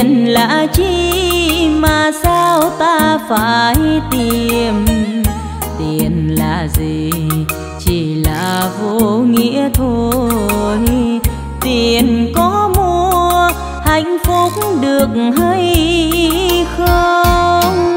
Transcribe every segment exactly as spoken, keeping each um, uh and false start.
Tiền là chi mà sao ta phải tìm? Tiền là gì? Chỉ là vô nghĩa thôi. Tiền có mua hạnh phúc được hay không?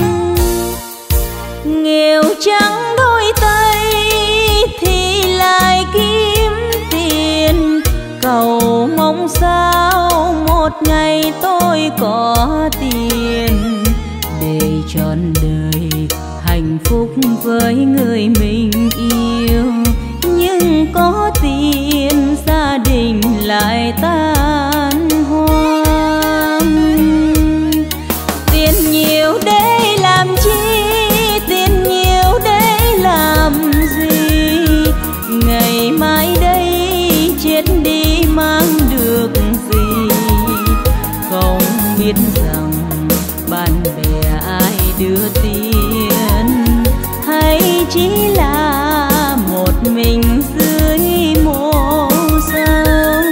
Nghèo trắng đôi tay thì lại kiếm tiền, cầu mong sao một ngày tôi có tiền để trọn đời hạnh phúc với người mình yêu. Nhưng có tiền gia đình lại tan hoang. Tiền nhiều để làm chi? Tiền nhiều để làm gì? Ngày mai đây chết đi mang được gì? Không biết rằng bạn bè ai đưa tiền, hay chỉ là một mình dưới mồ sâu.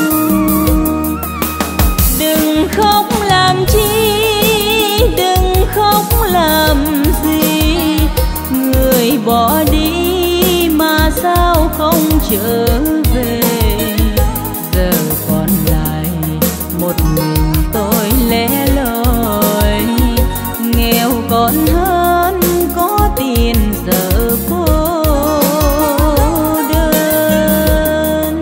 Đừng khóc làm chi, đừng khóc làm gì, người bỏ đi mà sao không trở về. Giờ còn lại một mình tôi lẻ loi, nghèo còn hơn có tiền giờ cô đơn.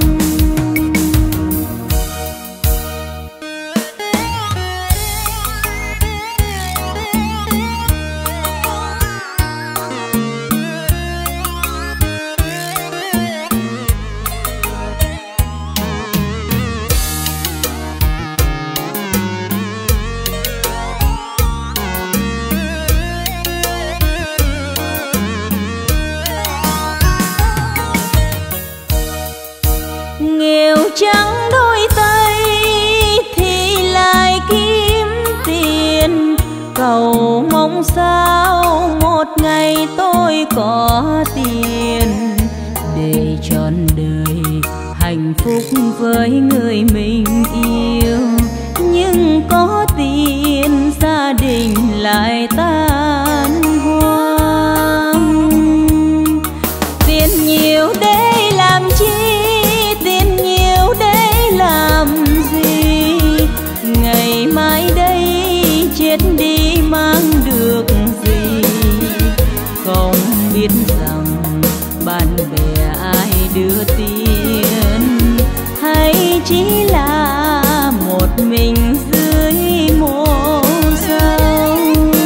Nghèo trắng đôi tay thì lại kiếm tiền, cầu mong sao một ngày tôi có tiền để trọn đời hạnh phúc với người mình yêu. Nhưng có tiền gia đình lại tan hoang. Tiền nhiều để làm chi? Tiền nhiều để làm gì? Ngày mai đây chết đi mang được gì? Không biết rằng bạn bè ai đưa tiền, hay chỉ là một mình dưới mồ sâu.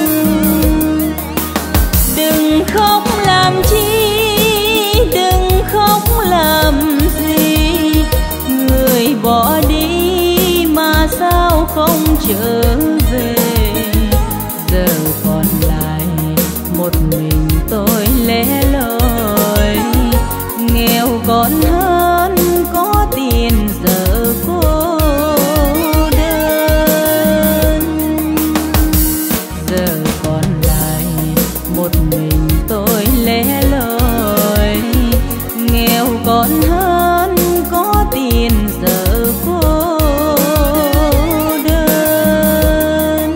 Đừng khóc làm chi, đừng khóc làm gì, người bỏ đi mà sao không trở về. Giờ còn lại một mình tôi lẻ loi, nghèo còn hơn có tiền giờ cô đơn. Giờ còn lại một mình tôi lẻ loi, nghèo còn hơn có tiền giờ cô đơn.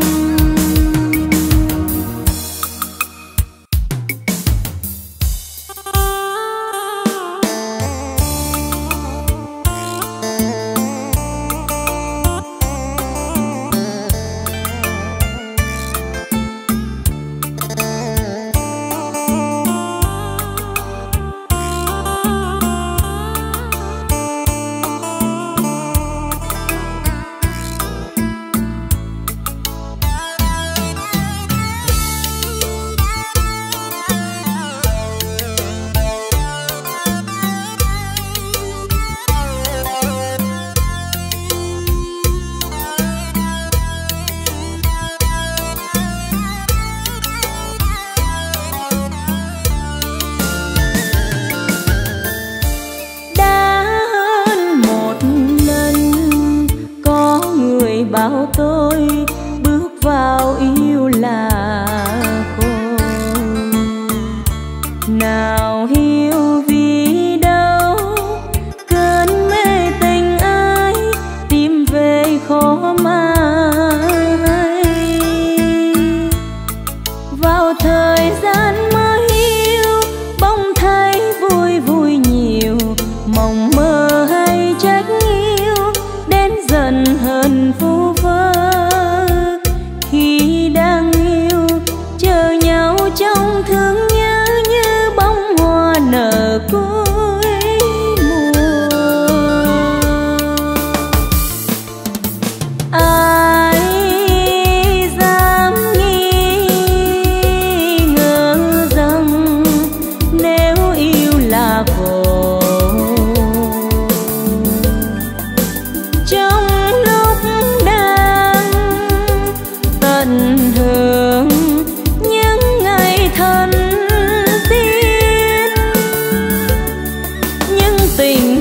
bảo tôi bước vào yêu là khổ. Nào hiểu vì đâu cơn mê tình ai tìm về khó mà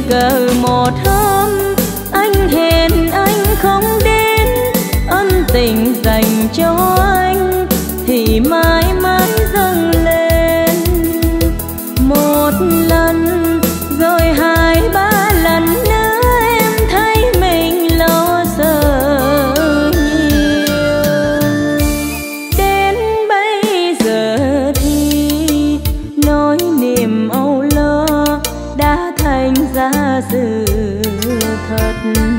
cờ một hôm anh hẹn anh không đến, ân tình dành cho anh thì mãi mãi dâng lên. Một lần rồi hai ba lần nữa em thấy mình lo sợ nhiều. Đến bây giờ thì nỗi niềm âu lo đã thành ra sự thật.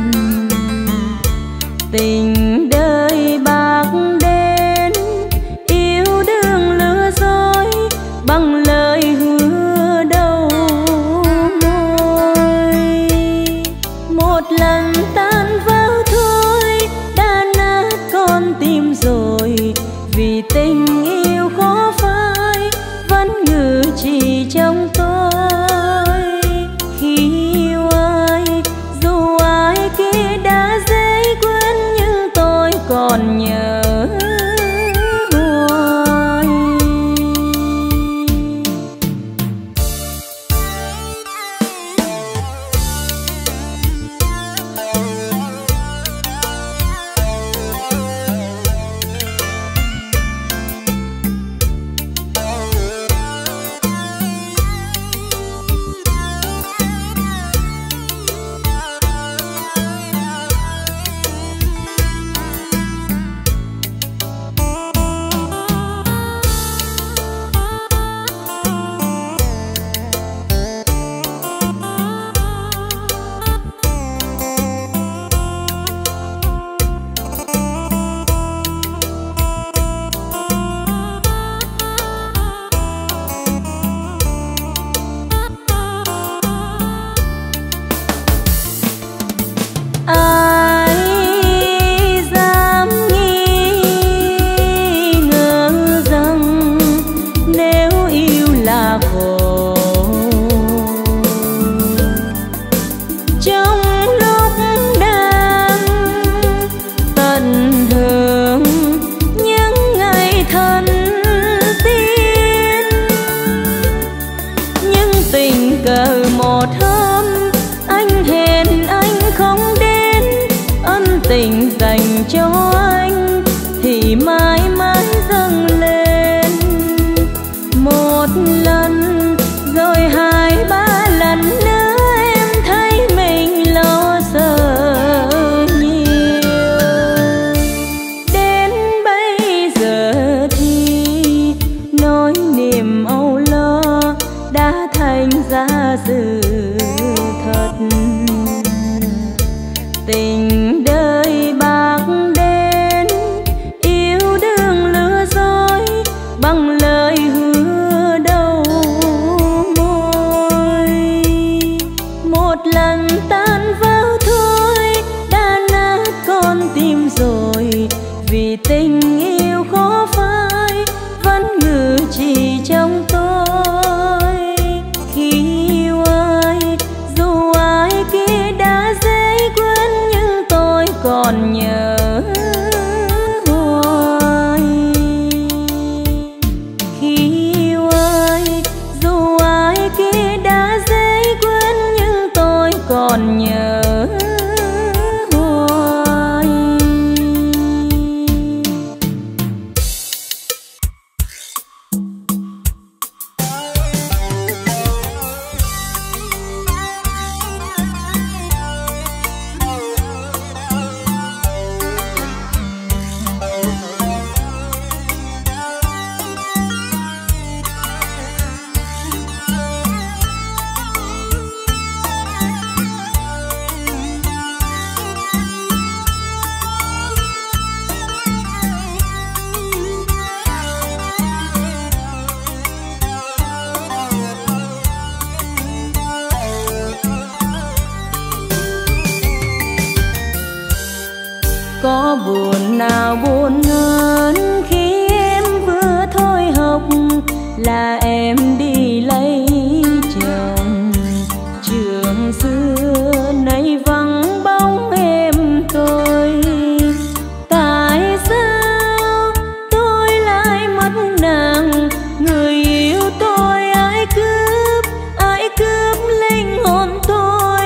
Tình đời bạc đến yêu đương lừa dối bằng lời hứa đầu môi. Một lần tan vỡ thôi đã nát con tim rồi, vì tình yêu khó phai vẫn ngự trị trong tôi. Khi yêu ai dù ai kia đã dễ quên nhưng tôi còn nhớ hoài. Tình dành cho anh thì mãi mãi dâng lên. Một lần rồi hai ba lần nữa em thấy mình lo sợ nhiều. Đến bây giờ thì nỗi niềm âu lo đã thành ra sự thật. Tình đời bạc đến yêu đương lừa dối bằng lời hứa đầu môi. Một lần tan vỡ thôi đã nát con tim rồi, vì tình yêu khó phai vẫn ngự trị trong tôi. Khi yêu ai dù ai kia đã dễ quên nhưng tôi còn nhớ hoài. Khi yêu ai dù ai kia đã dễ quên nhưng tôi còn nhớ hoài. Có buồn nào buồn hơn khi em vừa thôi học là em đi lấy chồng. Trường xưa nay vắng bóng em tôi, tại sao tôi lại mất nàng? Người yêu tôi ai cướp, ai cướp linh hồn tôi.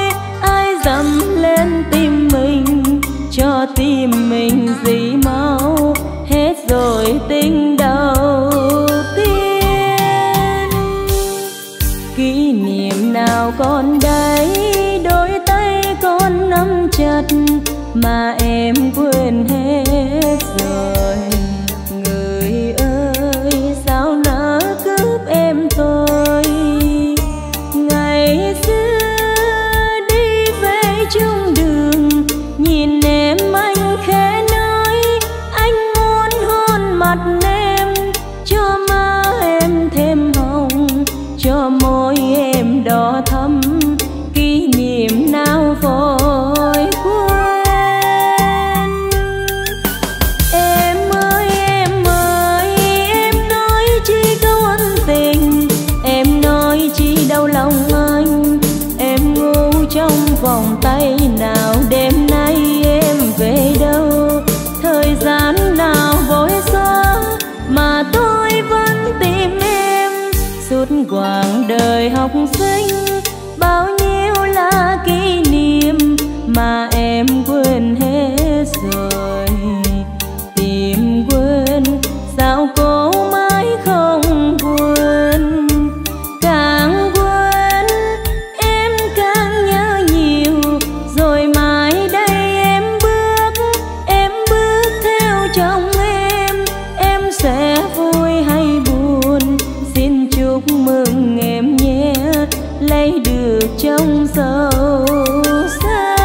trong vòng tay nào, đêm nay em về đâu? Thời gian nào vội xóa mà tôi vẫn tìm em. Suốt quãng đời học sinh bao nhiêu là kỷ niệm mà em quên hết rồi. Tìm quên sao cố mãi không quên, càng quên em càng nhớ nhiều. Rồi mai đây em bước, em bước theo chồng em. Em sẽ vui hay buồn, xin chúc mừng em nhé, lấy được chồng giàu sang.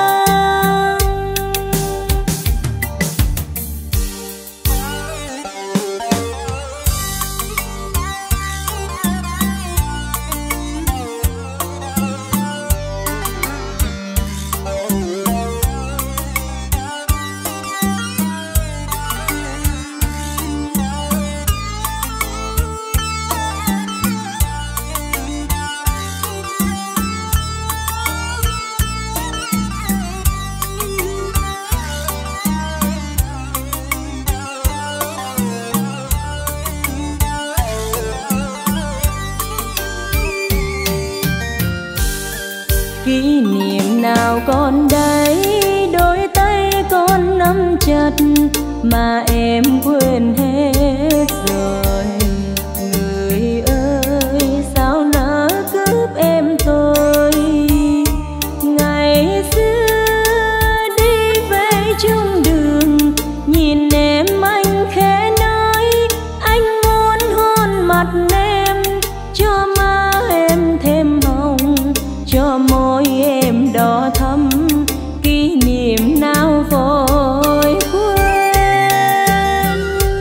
Kỷ niệm nào còn đây, đôi tay con nắm chặt mà em quên hết rồi. Người ơi sao nỡ cướp em tôi, ngày xưa đi về chung đường, nhìn em anh khẽ nói anh muốn hôn mặt em, cho má em thêm hồng, cho môi em đỏ thắm. Kỷ niệm nào vội quên.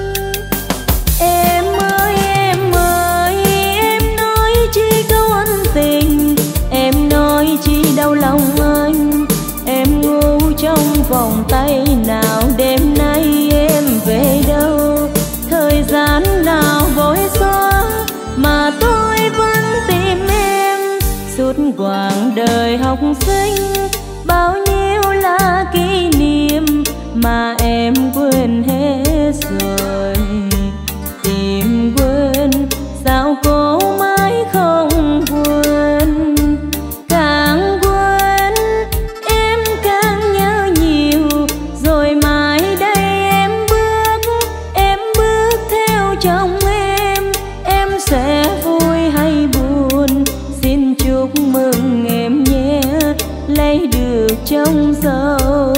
Em ơi em ơi, em nói chi câu ân tình, em nói chi đau lòng anh. Em ngu trong vòng tay nào, đêm nay em về đâu? Thời gian nào vội xóa mà tôi vẫn tìm em. Suốt quãng đời học sinh bao nhiêu là kỷ niệm mà em quên hết rồi. Tìm quên sao cố mãi không quên, càng quên em càng nhớ nhiều. Rồi mai đây em bước, em bước theo chồng em. Em sẽ vui hay buồn, xin chúc mừng em nhé, lấy được chồng giàu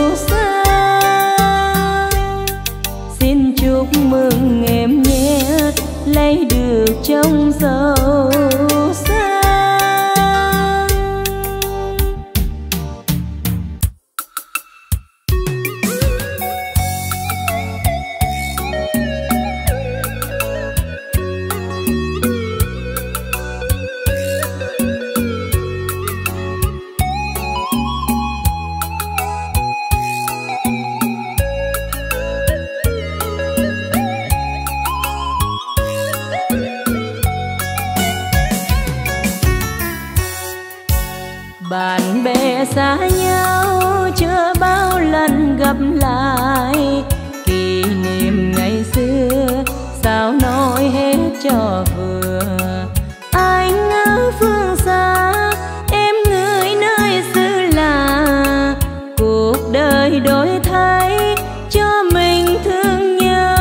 sang. Xin chúc mừng em nhé, lấy được chồng giàu sang. Bạn bè xa nhau chưa bao lần gặp lại, kỷ niệm ngày xưa sao nói hết cho vừa. Anh ở phương xa, em người nơi xứ lạ, cuộc đời đổi thay cho mình thương nhớ.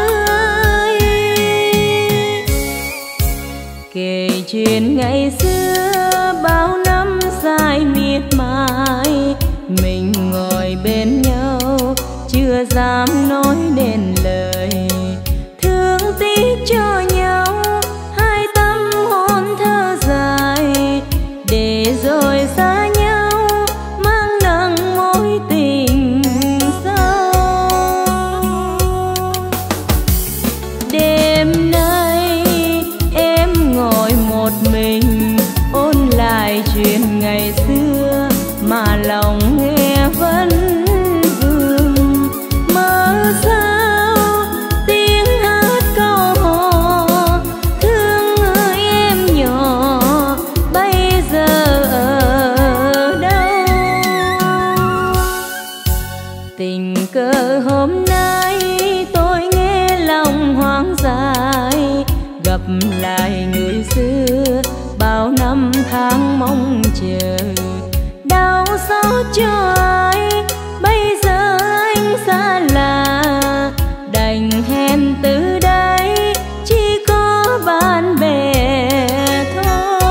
Kể chuyện ngày xưa bao năm dài miệt mài, mình ngồi bên nhau chưa dám nói nên lời. Thương tiếc cho nhau hai tâm hồn thơ dài, để rồi xa nhau mang nặng mối tình sâu. Đêm nay em ngồi một mình ôn lại chuyện ngày xưa mà lòng nghe vẫn vương. Mơ sao tiếng hát câu hò, thương ơi em nhỏ bây giờ ở chờ. Đau xót cho ai bây giờ anh xa lạ, đành hẹn từ đây chỉ có bạn bè thôi.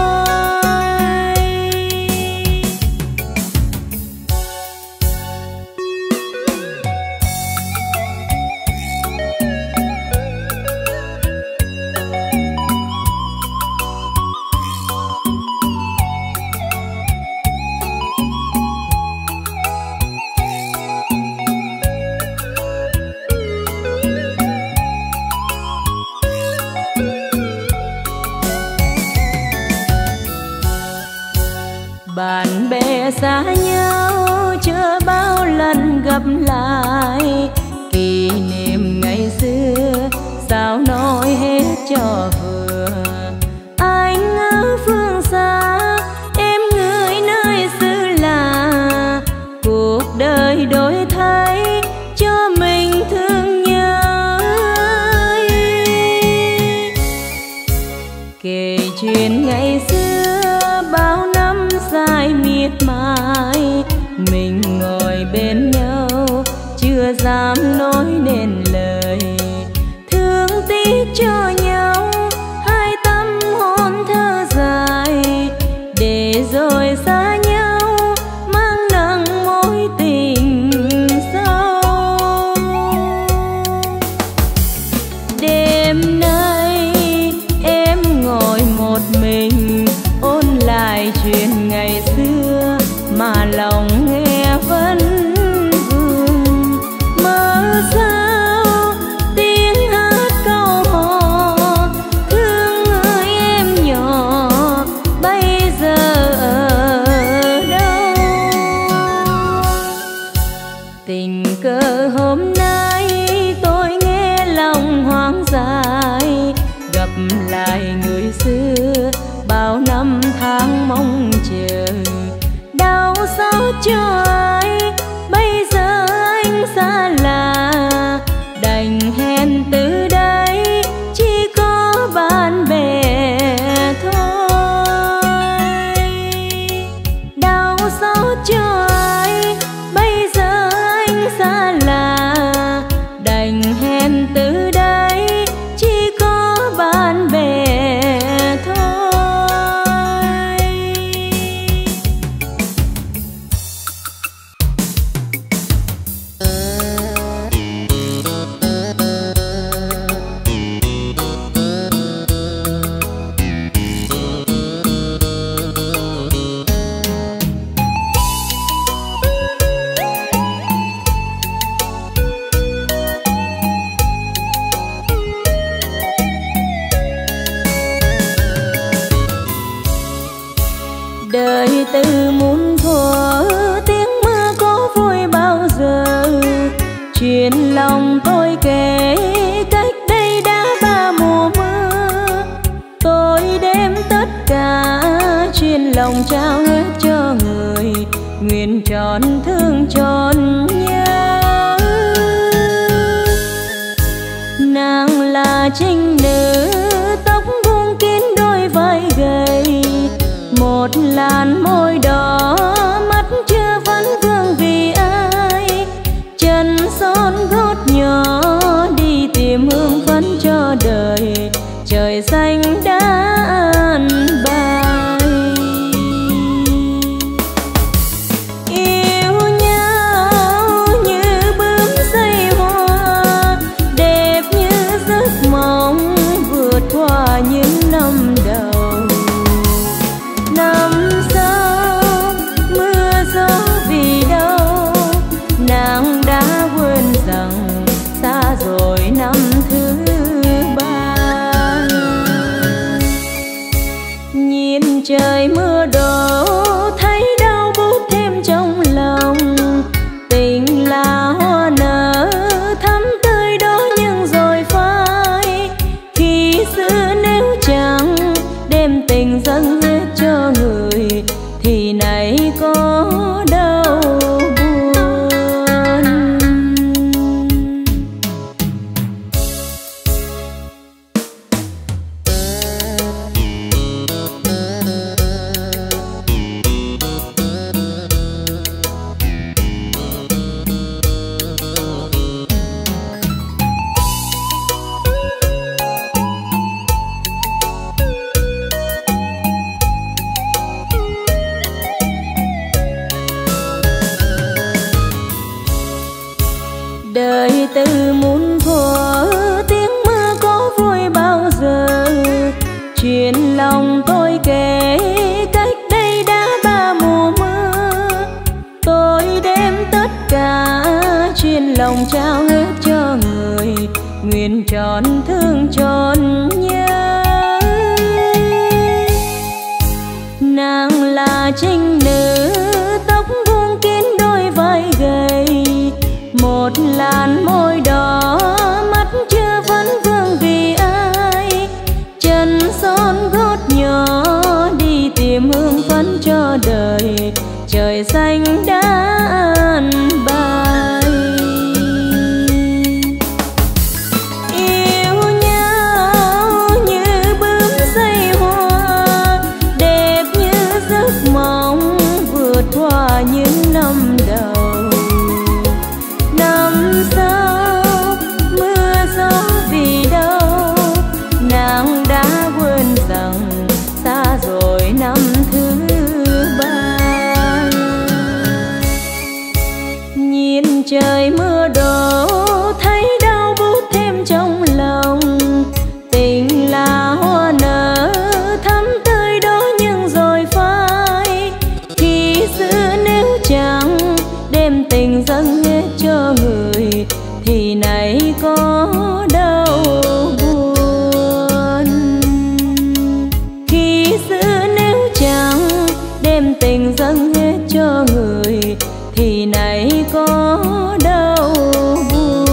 Bạn bè xa nhau chưa bao lần gặp lại, kỷ niệm ngày xưa sao nói hết cho vừa. Anh ở phương xa, em người nơi xứ lạ, cuộc đời đổi thay cho mình thương nhớ. Kể chuyện ngày xưa bao năm dài miệt mài, mình ngồi bên nhau chưa dám nói nên lời. Thương tiếc cho nhau hai tâm hồn thơ dài, để rồi xa nhau mang nặng mối tình sâu. Đêm nay em ngồi một mình ôn lại chuyện ngày xưa mà lòng nghe vẫn vương. Mơ sao tiếng hát câu hò thương người em nhỏ bây giờ ở đâu. Tình cờ hôm nay tôi nghe lòng hoang dại, gặp lại người xưa bao năm tháng mong chờ. Đau xót cho ai bây giờ anh xa lạ, đành hẹn từ đây chỉ có bạn bè thôi. Đau xót cho ai bây giờ anh xa lạ, đành hẹn từ đây chỉ có bạn bè thôi. Đời từ muôn thuở tiếng mưa có vui bao giờ, chuyện lòng tôi kể cách đây đã ba mùa mưa. Tôi đem tất cả chuyện lòng trao hết cho người, nguyện trọn thương trọn nhớ. Nàng là trinh nữ tóc buông kín đôi vai gầy, một làn môi đỏ mắt chưa vẫn vương vì ai. Chân son gót nhỏ đi tìm hương phấn cho đời, trời xanh đã an bài. Yêu nhau như bướm xây hoa, đẹp như giấc mộng vượt qua những năm đầu. Năm sau lòng trao hết cho người, nguyện trọn thương trọn nhớ. Nàng là trinh nữ tóc vuông kín đôi vai gầy, một làn môi đỏ mắt chưa vấn vương vì ai, chân son gót nhỏ đi tìm hương phấn cho đời, trời xanh đã an bài. Yêu nhau như bướm dây hoa, đẹp như giấc mộng vượt qua những năm đầu. Năm sau mưa gió vì đâu, nàng đã quên rằng xa rồi năm thứ ba. Nhìn trời mưa đổ thấy đau buốt thêm trong lòng, tình là hoa nở thắm tươi đó nhưng rồi phai. Khi xưa nếu chẳng đem tình dâng hết cho người thì nay có đâu buồn. Khi xưa nếu chẳng đem tình dâng hết cho người thì nay có đâu buồn.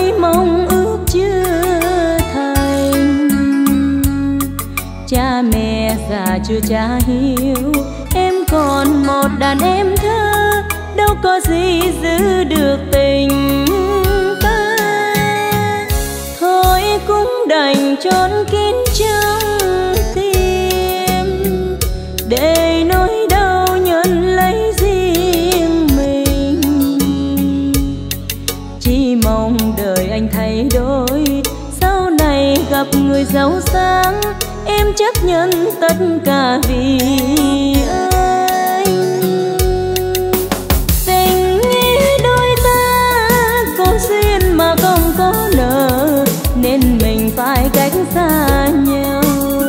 tay mong ước chưa thành. Cha mẹ già chưa cha hiếu, em còn một đàn em thơ, đâu có gì giữ được tình ta. Thôi cũng đành chôn kín trong tim, để nỗi đau nhận lấy riêng mình. Chỉ mong đời anh thay đổi, sau này gặp người giàu sang, em chấp nhận tất cả vì anh. Tình nghĩa đôi ta có duyên mà không có nợ, nên mình phải cách xa nhau.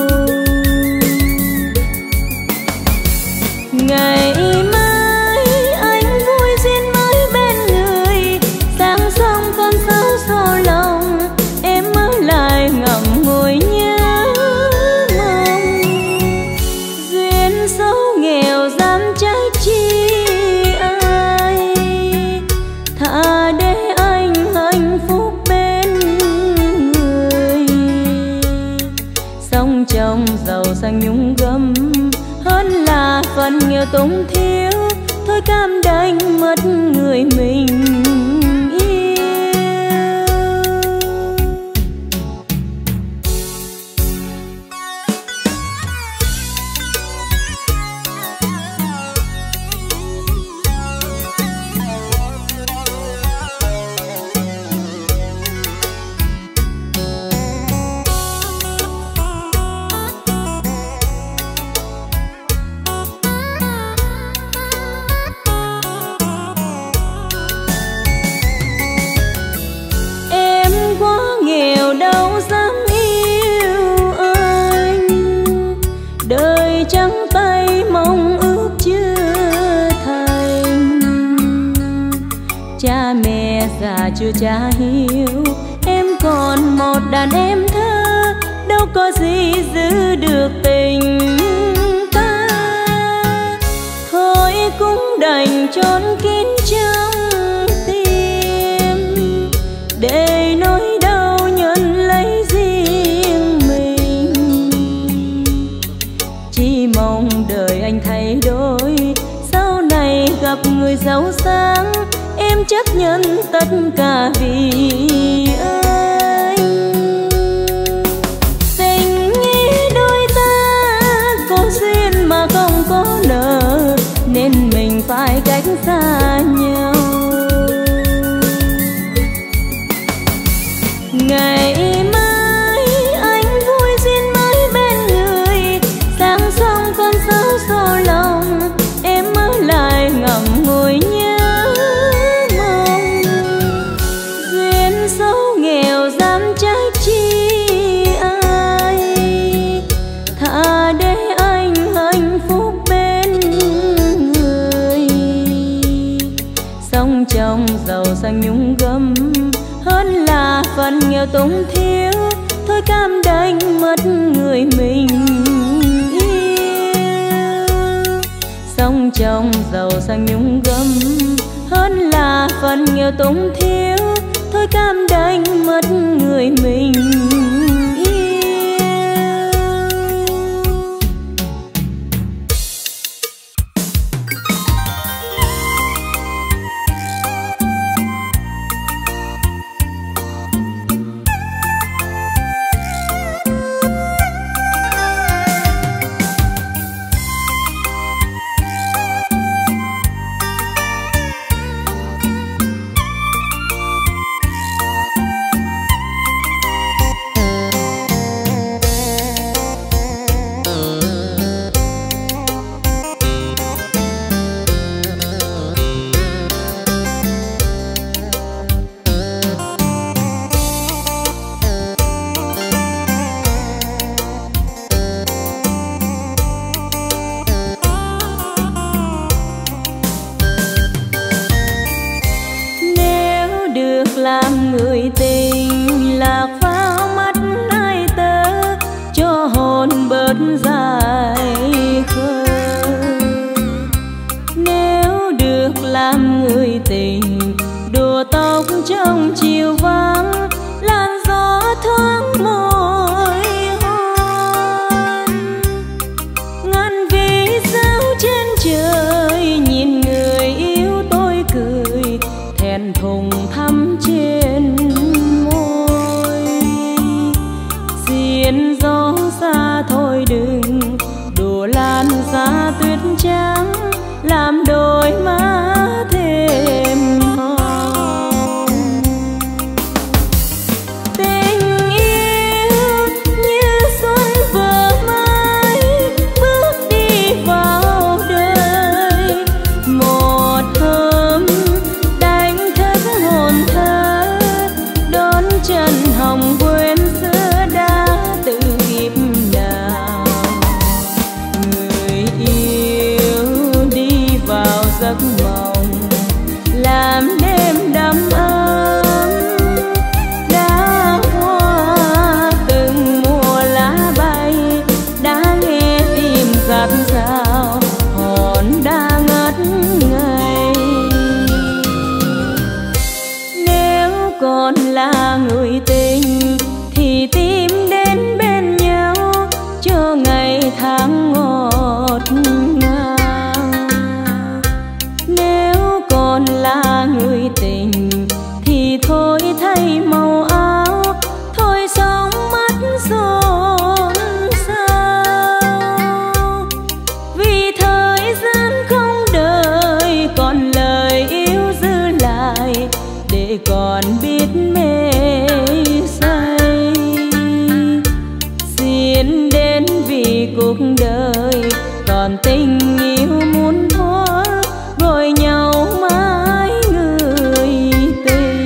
Ngày mai anh vui duyên mới bên người, sáng xong con sáo xô lòng, em ở lại ngậm ngùi nhớ mong. Duyên số nghèo dám trách chi ai, thà để anh hạnh phúc bên người. Sống trong giàu sang nhung gấm, hơn là phần nghèo túng thiếu, thôi cam đành mất người mình yêu. Già chưa cha hiếu, em còn một đàn em thơ, đâu có gì giữ được tình ta. Thôi cũng đành chôn kín trong tim, để nỗi đau nhận lấy riêng mình. Chỉ mong đời anh thay đổi, sau này gặp người giàu sang, em chấp nhận tất cả vì anh. Tình nghĩa đôi ta có duyên mà không có nợ, nên mình phải cách xa nhau. Ngày mai anh vui duyên mới bên người, sáng xong con sáo xô lòng, em ở lại ngậm ngùi nhớ. Số nghèo dám trách chi ai, thà để anh hạnh phúc bên người. Sống trong giàu sang nhung gấm, hơn là phần nghèo túng thiếu, thôi cam đành mất người mình yêu. Sống trong giàu sang nhung gấm, hơn là phần nghèo túng thiếu, thôi cam đành mất người mình yêu. hồng quên xưa đã từ kiếp nào. Người yêu đi vào giấc mộng làm đêm đắm ấm, đã qua từng mùa lá bay, đã nghe tim giạt rào hồn đã ngất ngây. Nếu còn là người tình thì tìm đến bên nhau cho ngày tháng ngọt ngào. Nếu còn là người tình thì thôi thay màu áo, thôi sống mắt xôn xao. Vì thời gian không đợi còn lời yêu giữ lại để còn biết mê say. Xin đến vì cuộc đời còn tình yêu muốn thoa, gọi nhau mãi người tình.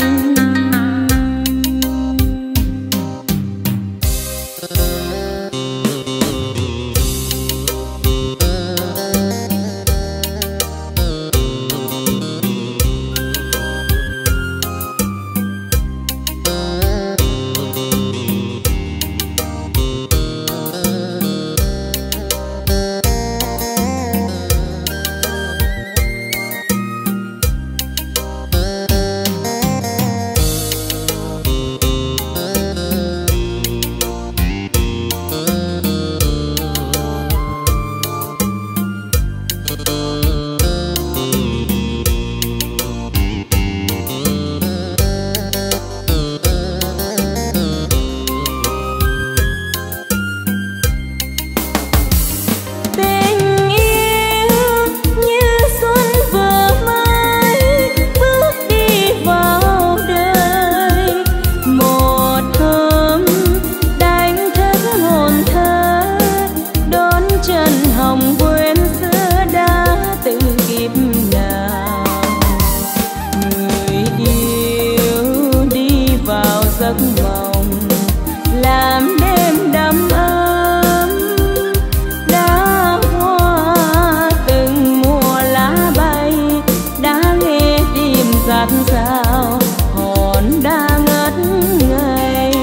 Giấc mộng làm đêm đắm ấm, đã qua từng mùa lá bay, đã nghe tim giạt rào hồn đã ngất ngây.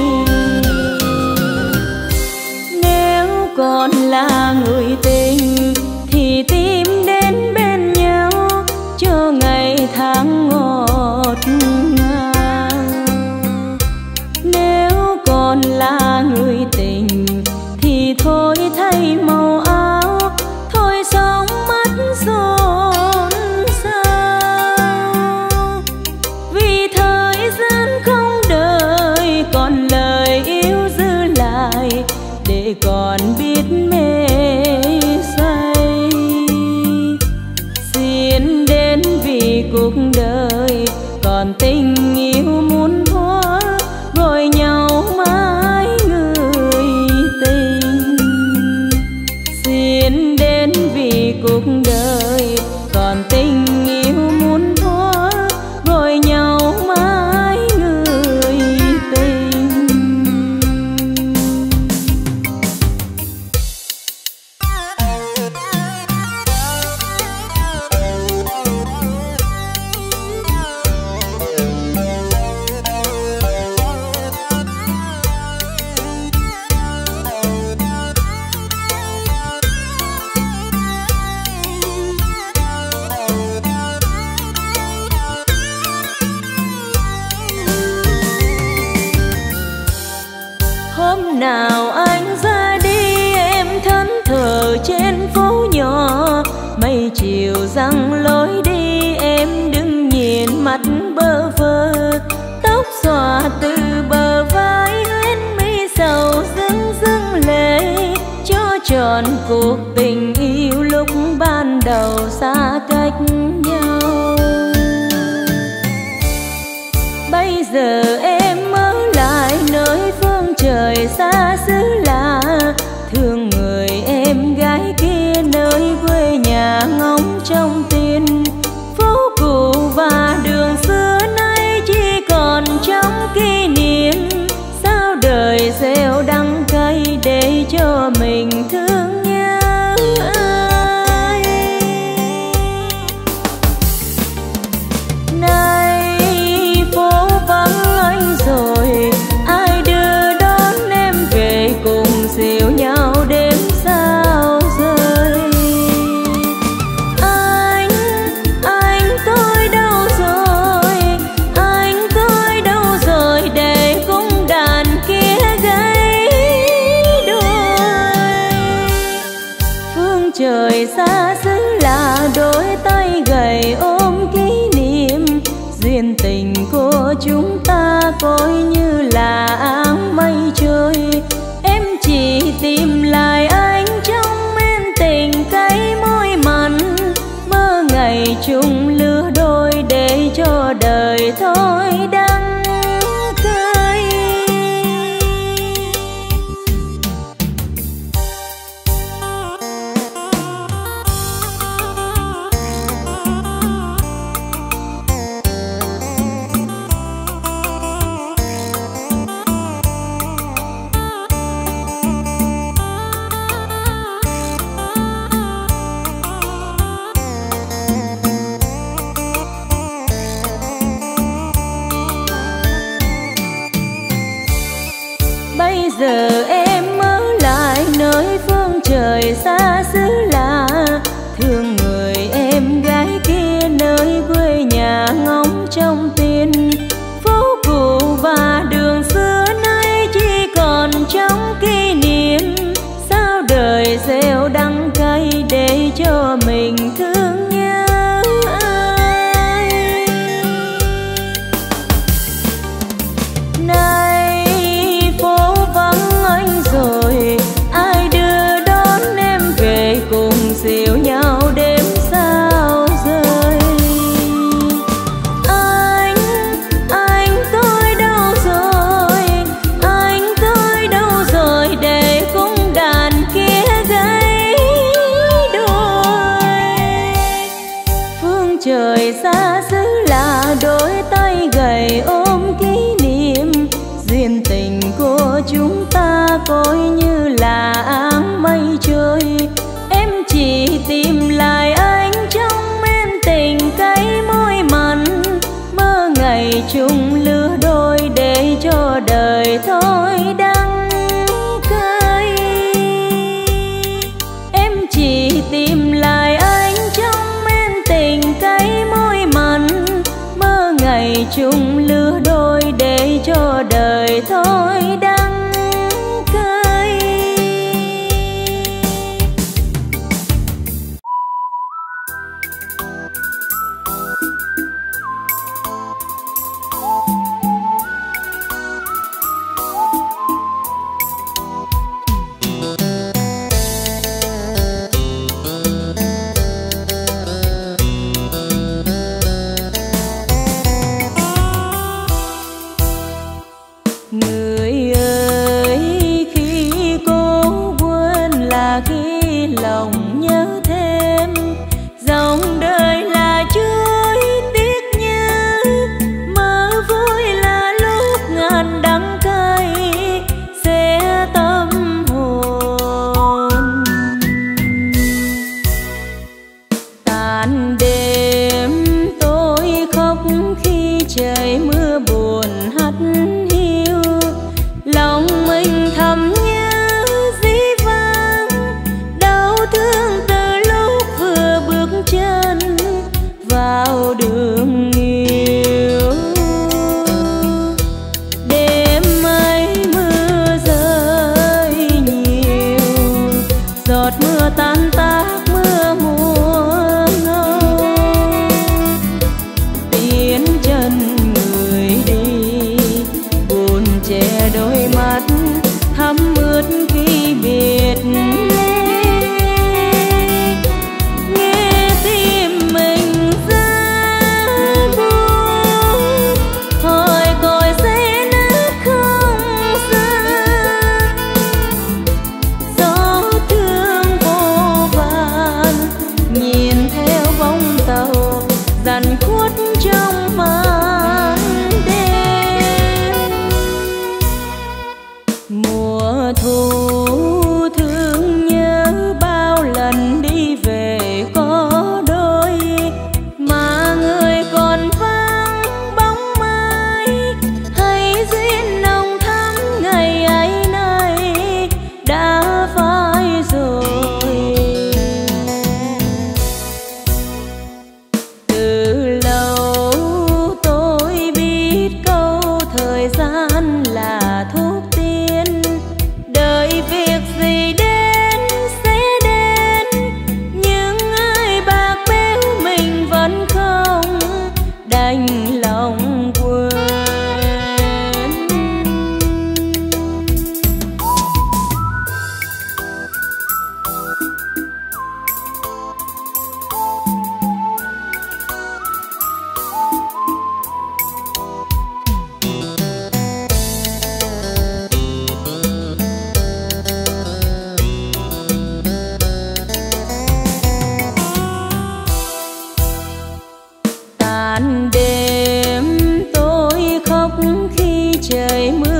Nếu còn là người tình thì tìm đến bên nhau cho ngày tháng ngọt ngào. Nếu còn là người tình thì thôi thay màu áo, thôi sống mắt xôn xao. Vì thời gian không đợi còn lời yêu giữ lại để còn biết mê say. Xin đến vì cuộc đời còn tình yêu muốn thoa, gọi nhau mãi người tình. Xin đến vì cuộc đời còn tình yêu muốn thoa, gọi nhau mãi người tình. Hôm nào anh ra đi em thẫn thờ trên phố nhỏ, mây chiều răng lối đi em đứng nhìn mắt bơ vơ. Tóc xõa từ bờ vai huyễn mi sầu rưng rưng lệ, cho tròn cuộc tình yêu lúc ban đầu xa cách nhau. Bây giờ em ở lại nơi phương trời xa xứ lạ, thương người em gái kia nơi quê nhà ngóng trong tin. Phố cũ và đường xưa nay chỉ còn trong kỷ niệm, chúng ta coi như là áng mây trôi. Em chỉ tìm lại anh trong men tình cay môi mặn, mơ ngày chung lứa đôi để cho đời thôi đắng cay. Bây giờ em ở lại nơi phương trời xa xứ lạ, thương người em gái kia nơi quê nhà ngóng trong tin. Phố cũ và đường xưa nay chỉ còn trong kỷ niệm, sao đời gieo đắng cay để cho mình thương nhớ ai. Nay phố vắng anh rồi, ai đưa đón em về cùng dìu nhau đêm sao rơi. Anh, anh tôi đâu rồi, anh tôi đâu rồi để cung đàn kia gãy đôi. Phương trời xa xứ lạ, đôi tay gầy ôm kỷ niệm, duyên tình của chúng ta coi như là áng mây trôi. Em chỉ tìm lại anh trong men tình cay môi mặn, mơ ngày chung lứa đôi để cho đời thôi đắng cay. Em chỉ tìm lại anh trong men tình cay môi mặn, mơ ngày chung lứa đôi để cho đời thôi đắng cay. Người ơi, khi cô quên là khi lòng nhớ thêm, dòng đời là chuối tiếc nhớ, mơ vui là lúc ngàn đắng cay sẽ tâm hồn. Tàn đêm tôi khóc khi trời mưa buồn hắt, lòng mình thầm nhớ dĩ vãng, đau thương từ lúc vừa bước chân vào đường yêu. Đêm ấy mưa rơi nhiều, giọt mưa tan tác mưa mùa ngâu, tiến chân người đi buồn che đôi mắt thấm ướt khi biệt ly. Nghe tim mình ra buồn, hỏi còi sẽ nát không gian. Gió thương vô vàn nhìn theo bóng tàu dần khuất trong màn đêm. Mùa thu thương nhớ bao lần đi về có đôi, mà người còn vắng bóng mai. Hay duyên nồng thắm ngày ấy nay đã phai rồi. Từ lâu tôi biết câu thời gian là thuốc tiên, đời vì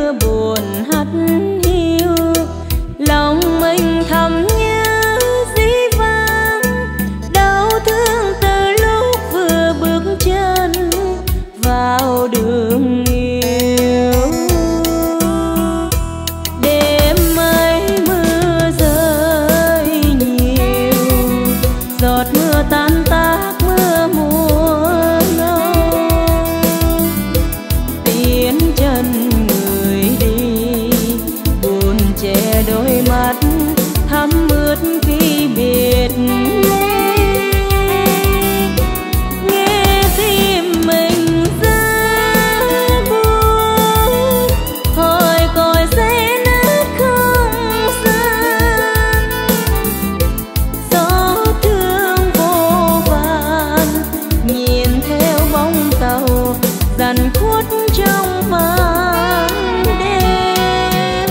mưa buồn hắt hiu, lòng mình thầm nhớ dĩ vãng, đau thương từ lúc vừa bước chân vào đường yêu. Đêm ấy mưa rơi nhiều, giọt mưa tan tác mưa mùa ngâu, tiến chân người đi buồn che đôi mắt thắm ướt khi biệt ly. Nghe tim mình rất buồn, hỏi còi sẽ nát không gian, gió thương vô vàn nhìn theo bóng tàu dần khuất trong màn đêm.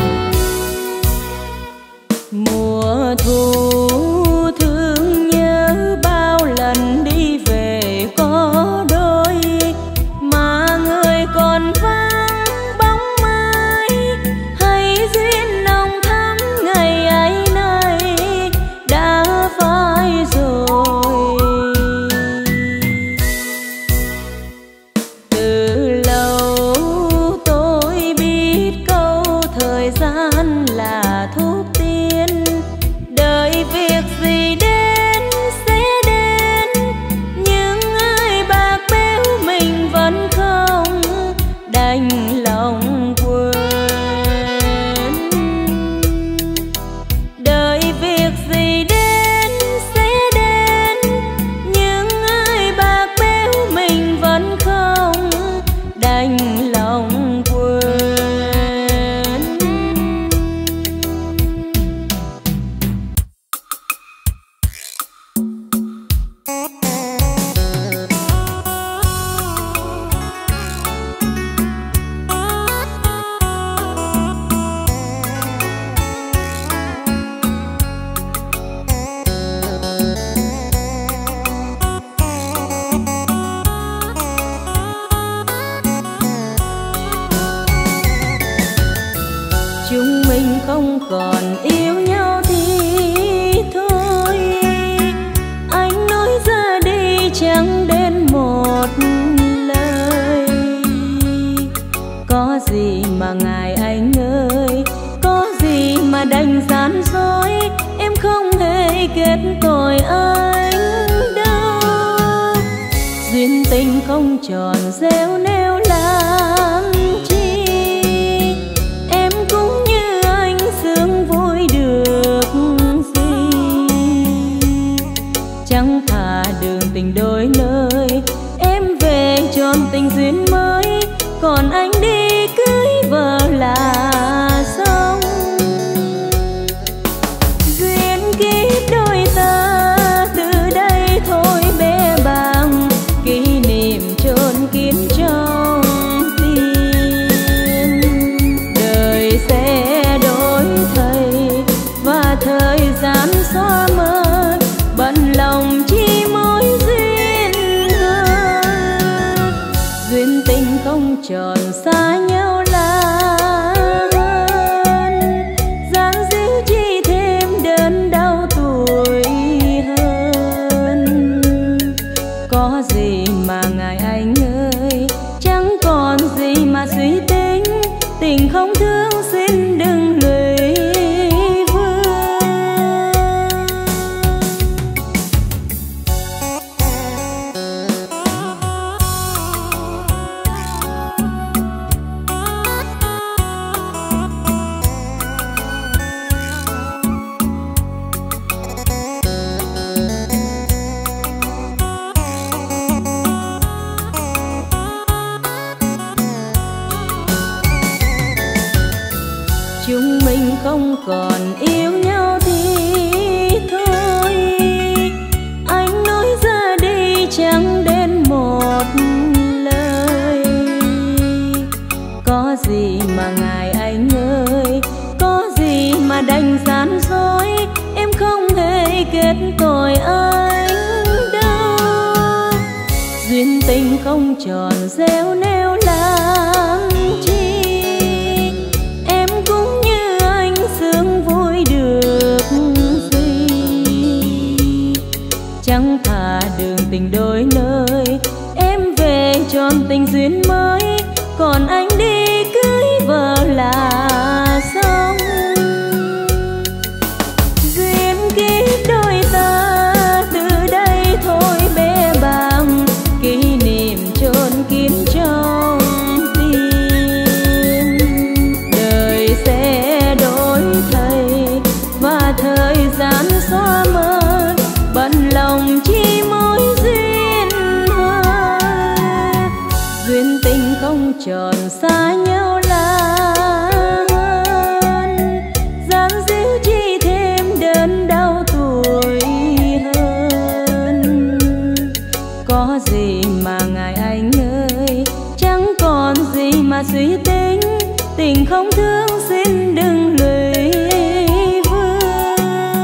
Mùa thu thương nhớ bao lần đi về có đôi, mà người còn vắng bóng mai, hay duyên nồng thắm ngày ấy nay đã phai rồi. Từ lâu tôi biết câu thời gian là thuốc tiên, đợi việc gì đến sẽ đến, nhưng ai bạc bẽo mình vẫn không đành lòng quên. Đợi việc gì đến sẽ đến, nhưng ai bạc bẽo mình vẫn không đành lòng quên. Chúng mình không còn yêu nhau thì thôi, anh nói ra đi chẳng đến một lời. Có gì mà ngại anh ơi, có gì mà đành gian dối, em không hề kết tội anh đâu. Duyên tình không tròn gieo nêu làm chi, em cũng như anh sướng vui được gì. Chẳng thà đường tình đôi nơi, em về tròn tình duyên mới, còn anh đi cưới vợ là xong. Duyên kiếp đôi ta từ đây thôi bé bàng, kỷ niệm chôn kín trong tim. Đời sẽ đổi thay và thời gian xóa mờ, bận lòng chi mối duyên hơn. Duyên tình không tròn xa nhau là hơn, gian díu chi thêm đớn đau tuổi hơn. Có gì mà ngại anh ơi, chẳng còn gì mà suy tính, tình không thương xin đừng lụy vương. Chúng mình không còn yêu nhau thì thôi, anh nói ra đi chẳng đến một lời. Có gì mà ngại anh ơi, có gì mà đành gian dối, em không hề kết tội anh đâu. Duyên tình không tròn gieo nêu làm chi, tròn xa nhau lan, dáng díu chi thêm đớn đau tuổi hơn. Có gì mà ngài anh ơi, chẳng còn gì mà suy tính, tình không thương xin đừng lụy vương.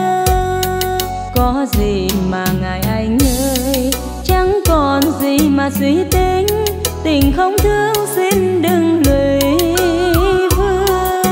Có gì mà ngài anh ơi, chẳng còn gì mà suy tính, tình không thương xin đừng lụy vương.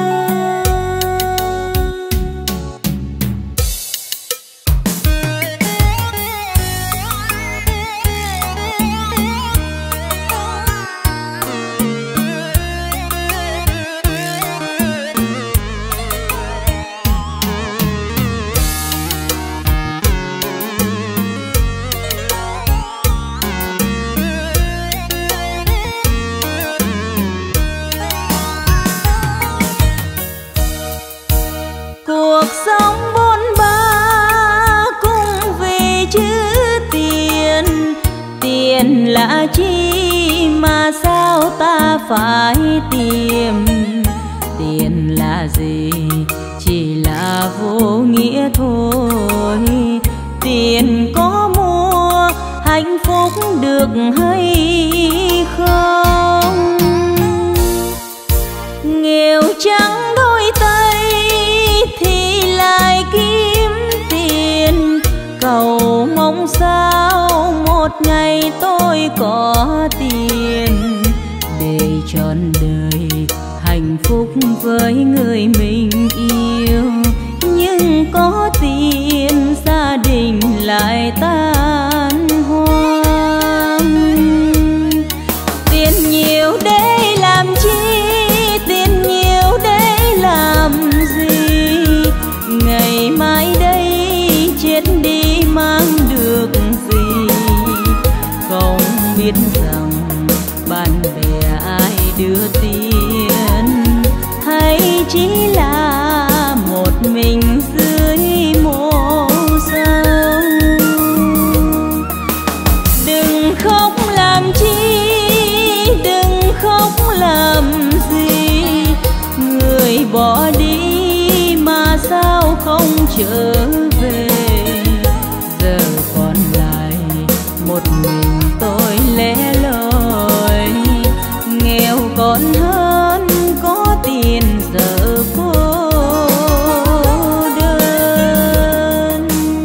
Cuộc sống bôn ba cũng vì chữ tiền, tiền là chi mà sao ta phải tìm. Tiền là gì chỉ là vô nghĩa thôi, tiền có mua hạnh phúc được hay không? Nghèo trắng đôi tay thì lại kiếm tiền, cầu mong sao một ngày tôi có tiền, để trọn đời hạnh phúc với người mình yêu. Nhưng có tiền gia đình lại tan hoang. Tiền nhiều để làm chi, tiền nhiều để làm gì? Ngày mai đây chết đi mang được gì? Không biết rằng bạn bè ai đưa tiền, hay chỉ là một mình dưới mồ sâu. Đừng khóc làm chi, đừng khóc làm gì, người bỏ đi mà sao không trở về. Giờ còn lại một mình tôi lẻ loi, nghèo còn hơn có tiền giờ cô đơn.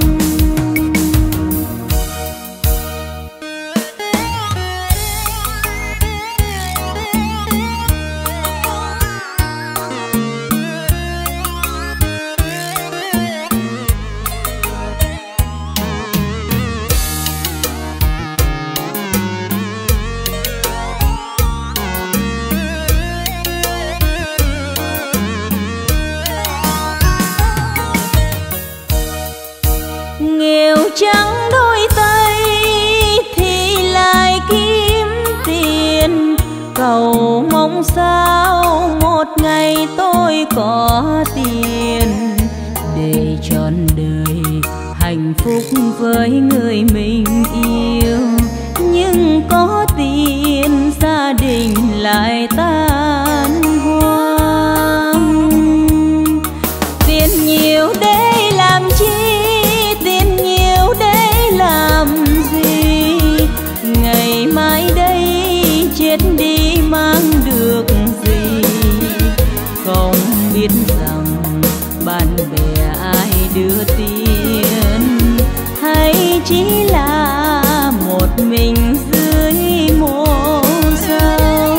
Nghèo trắng đôi tay thì lại kiếm tiền, cầu mong sao một ngày tôi có tiền, để trọn đời hạnh phúc với người mình yêu. Nhưng có tiền gia đình lại tan hoang. Tiền nhiều để làm chi, tiền nhiều để làm gì? Ngày mai đây chết đi mang được gì? Không biết rằng bạn bè ai đưa tiền, hay chỉ là một mình dưới mồ sâu.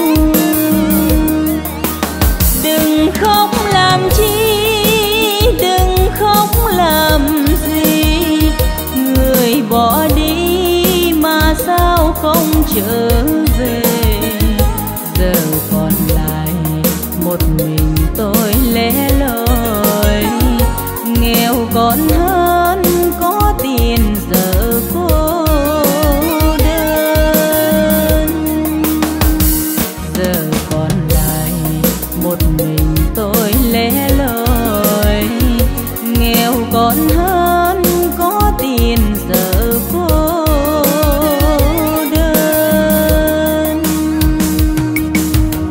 Đừng khóc làm chi, đừng khóc làm gì, người bỏ đi mà sao không trở về. Giờ còn lại một mình tôi lẻ loi, nghèo còn hơn có tiền giờ cô đơn. Giờ còn lại một mình tôi lẻ loi, nghèo còn hơn có tiền giờ cô đơn.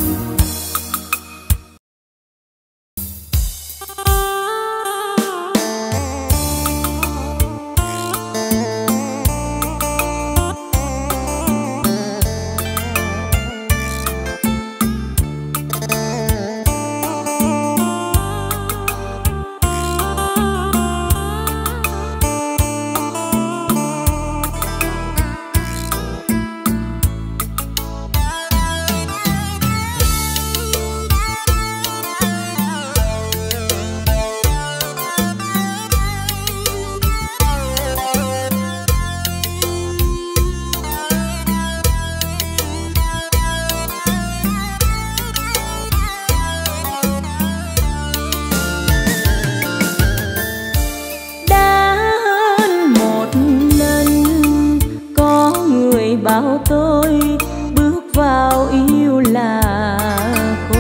bảo tôi bước vào yêu là khổ.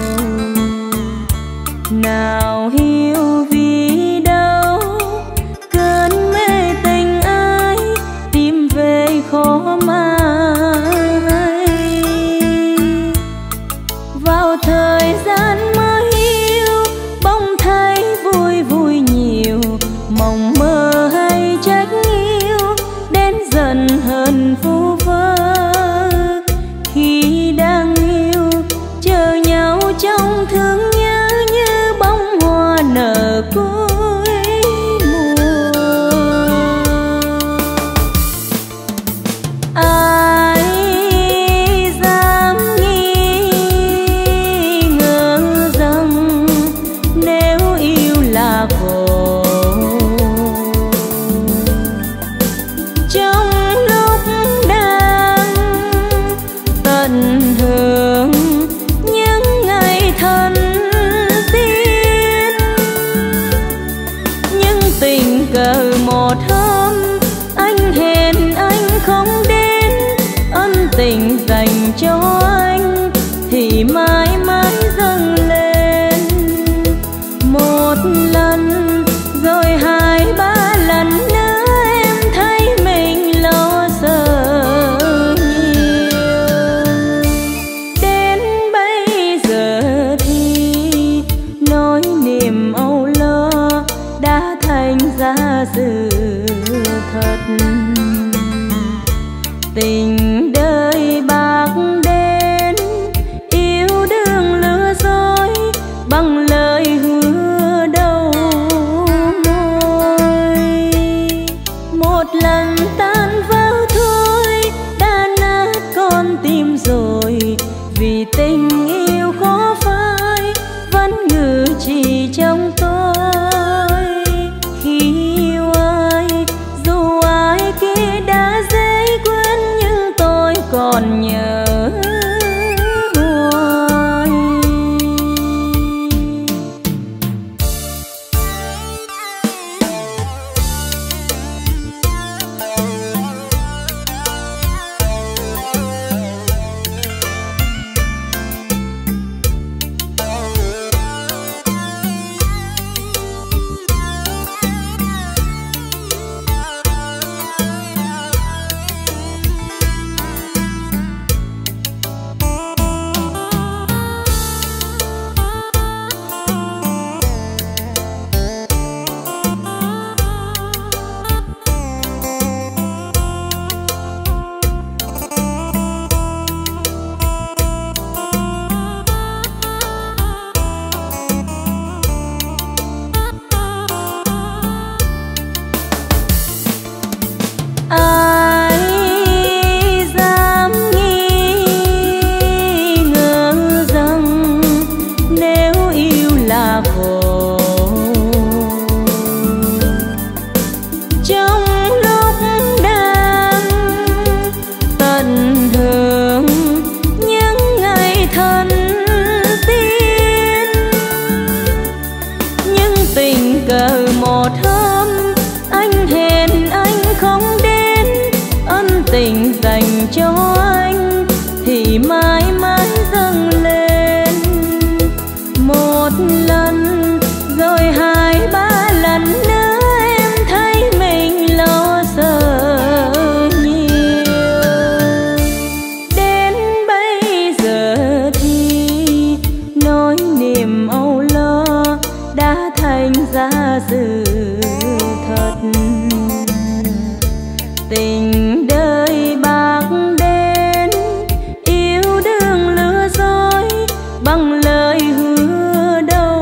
Nào hiểu vì đâu cơn mê tình ai tìm về khó mà hay. Vào thời gian mới yêu bỗng thấy vui vui nhiều, mộng mơ hay trách yêu đến dần hơn vu vơ. Khi đang yêu chờ nhau trong thương nhớ như bông hoa nở cuối mùa. Ai dám nghi ngờ rằng nếu yêu là khổ, trong lúc đang tận hưởng những ngày thân tiên, nhưng tình cờ một hôm anh hẹn anh không đến, ân tình dành cho anh thì mãi mãi dâng lên. Một lần rồi hai ba lần nữa em thấy mình lo sợ nhiều. Đến bây giờ thì nỗi niềm âu lo đã thành ra sự thật. Tình đời bạc đến yêu đương lừa dối bằng lời hứa đầu môi. Một lần tan vỡ thôi đã nát con tim rồi, vì tình yêu khó phai vẫn ngự trị trong tôi. Khi yêu ai dù ai kia đã dễ quên nhưng tôi còn nhớ hoài. Ai dám nghi ngờ rằng nếu yêu là khổ, trong lúc đang tận hưởng những ngày thân tiên, nhưng tình cờ một hôm anh hẹn anh không đến, ân tình dành cho anh thì mãi mãi dâng lên. Một lần rồi hai ba lần nữa em thấy mình lo sợ nhiều. Đến bây giờ thì nỗi niềm âu lo đã thành ra sự thật. Tình đời bạc đến yêu đương lừa dối bằng lời hứa đầu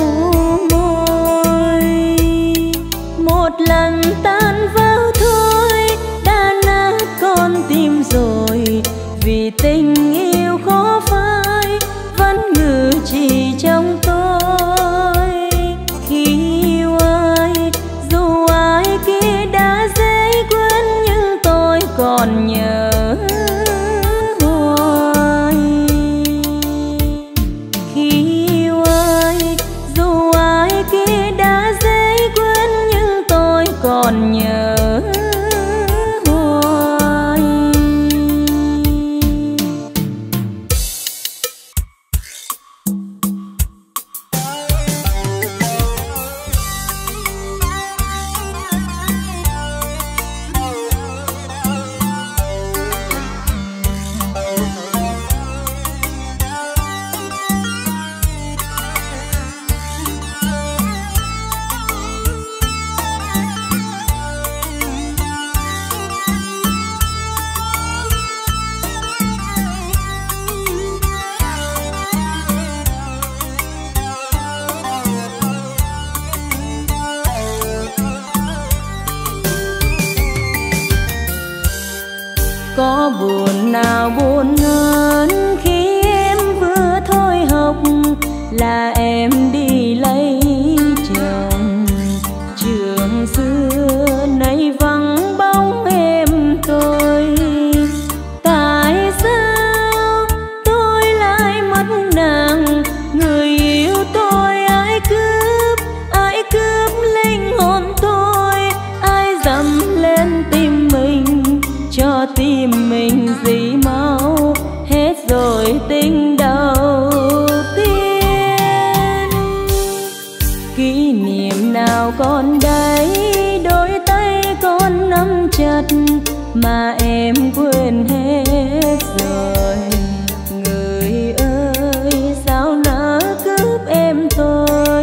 môi. Một lần tan vỡ thôi đã nát con tim rồi, vì tình yêu khó phai vẫn ngự trị trong tôi. Khi yêu ai dù ai kia đã dễ quên nhưng gì mau, hết rồi tình đầu tiên. Kỷ niệm nào còn đây, đôi tay con nắm chặt mà em quên hết rồi. Người ơi sao nỡ cướp em tôi,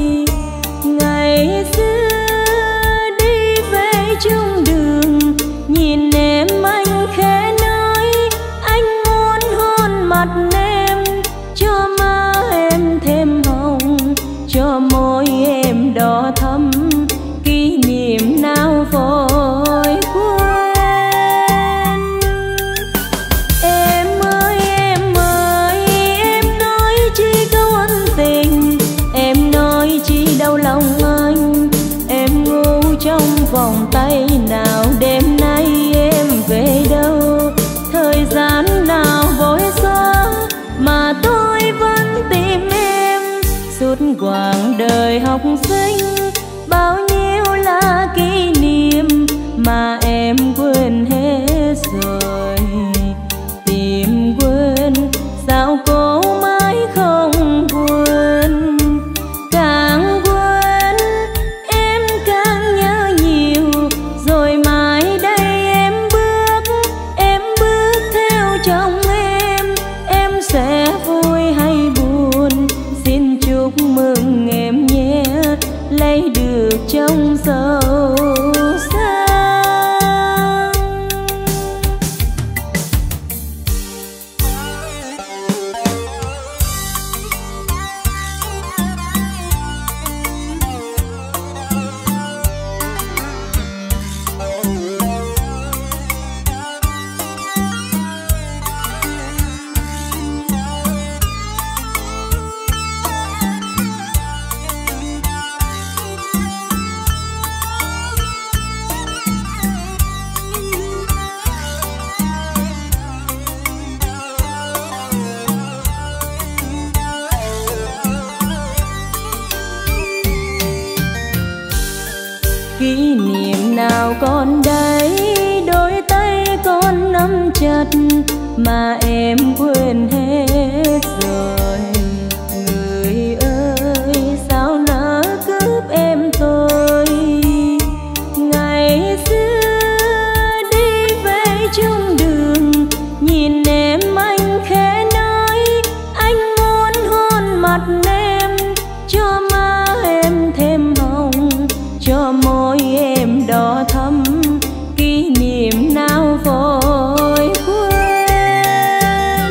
ngày xưa đi về chung đường, nhìn em anh khẽ nói anh muốn hôn mặt em, cho má em thêm hồng, cho môi em đỏ thắm, kỷ niệm nào vội quên. Em ơi em ơi em nói chi câu ân tình, em nói chi đau lòng anh, em ngu trong vòng tay nào, đêm nay em về đâu, thời gian nào vội xóa mà tôi vẫn tìm em. Suốt quãng đời học sinh bao nhiêu là kỷ niệm mà em quên hết rồi. Tìm quên sao cố mãi không quên, càng quên em càng nhớ nhiều, rồi mai đây em bước em bước theo chồng em, em sẽ vui hay buồn, xin chúc mừng em nhé, lấy được chồng giàu sang. Kỷ niệm nào còn đây, đôi tay con nắm chặt mà em quên hết rồi. Người ơi sao nỡ cướp em tôi, ngày xưa đi về chung đường, nhìn em anh khẽ nói anh muốn hôn mặt em, cho má em thêm hồng, cho môi em đỏ thắm, kỷ niệm nào vội quên.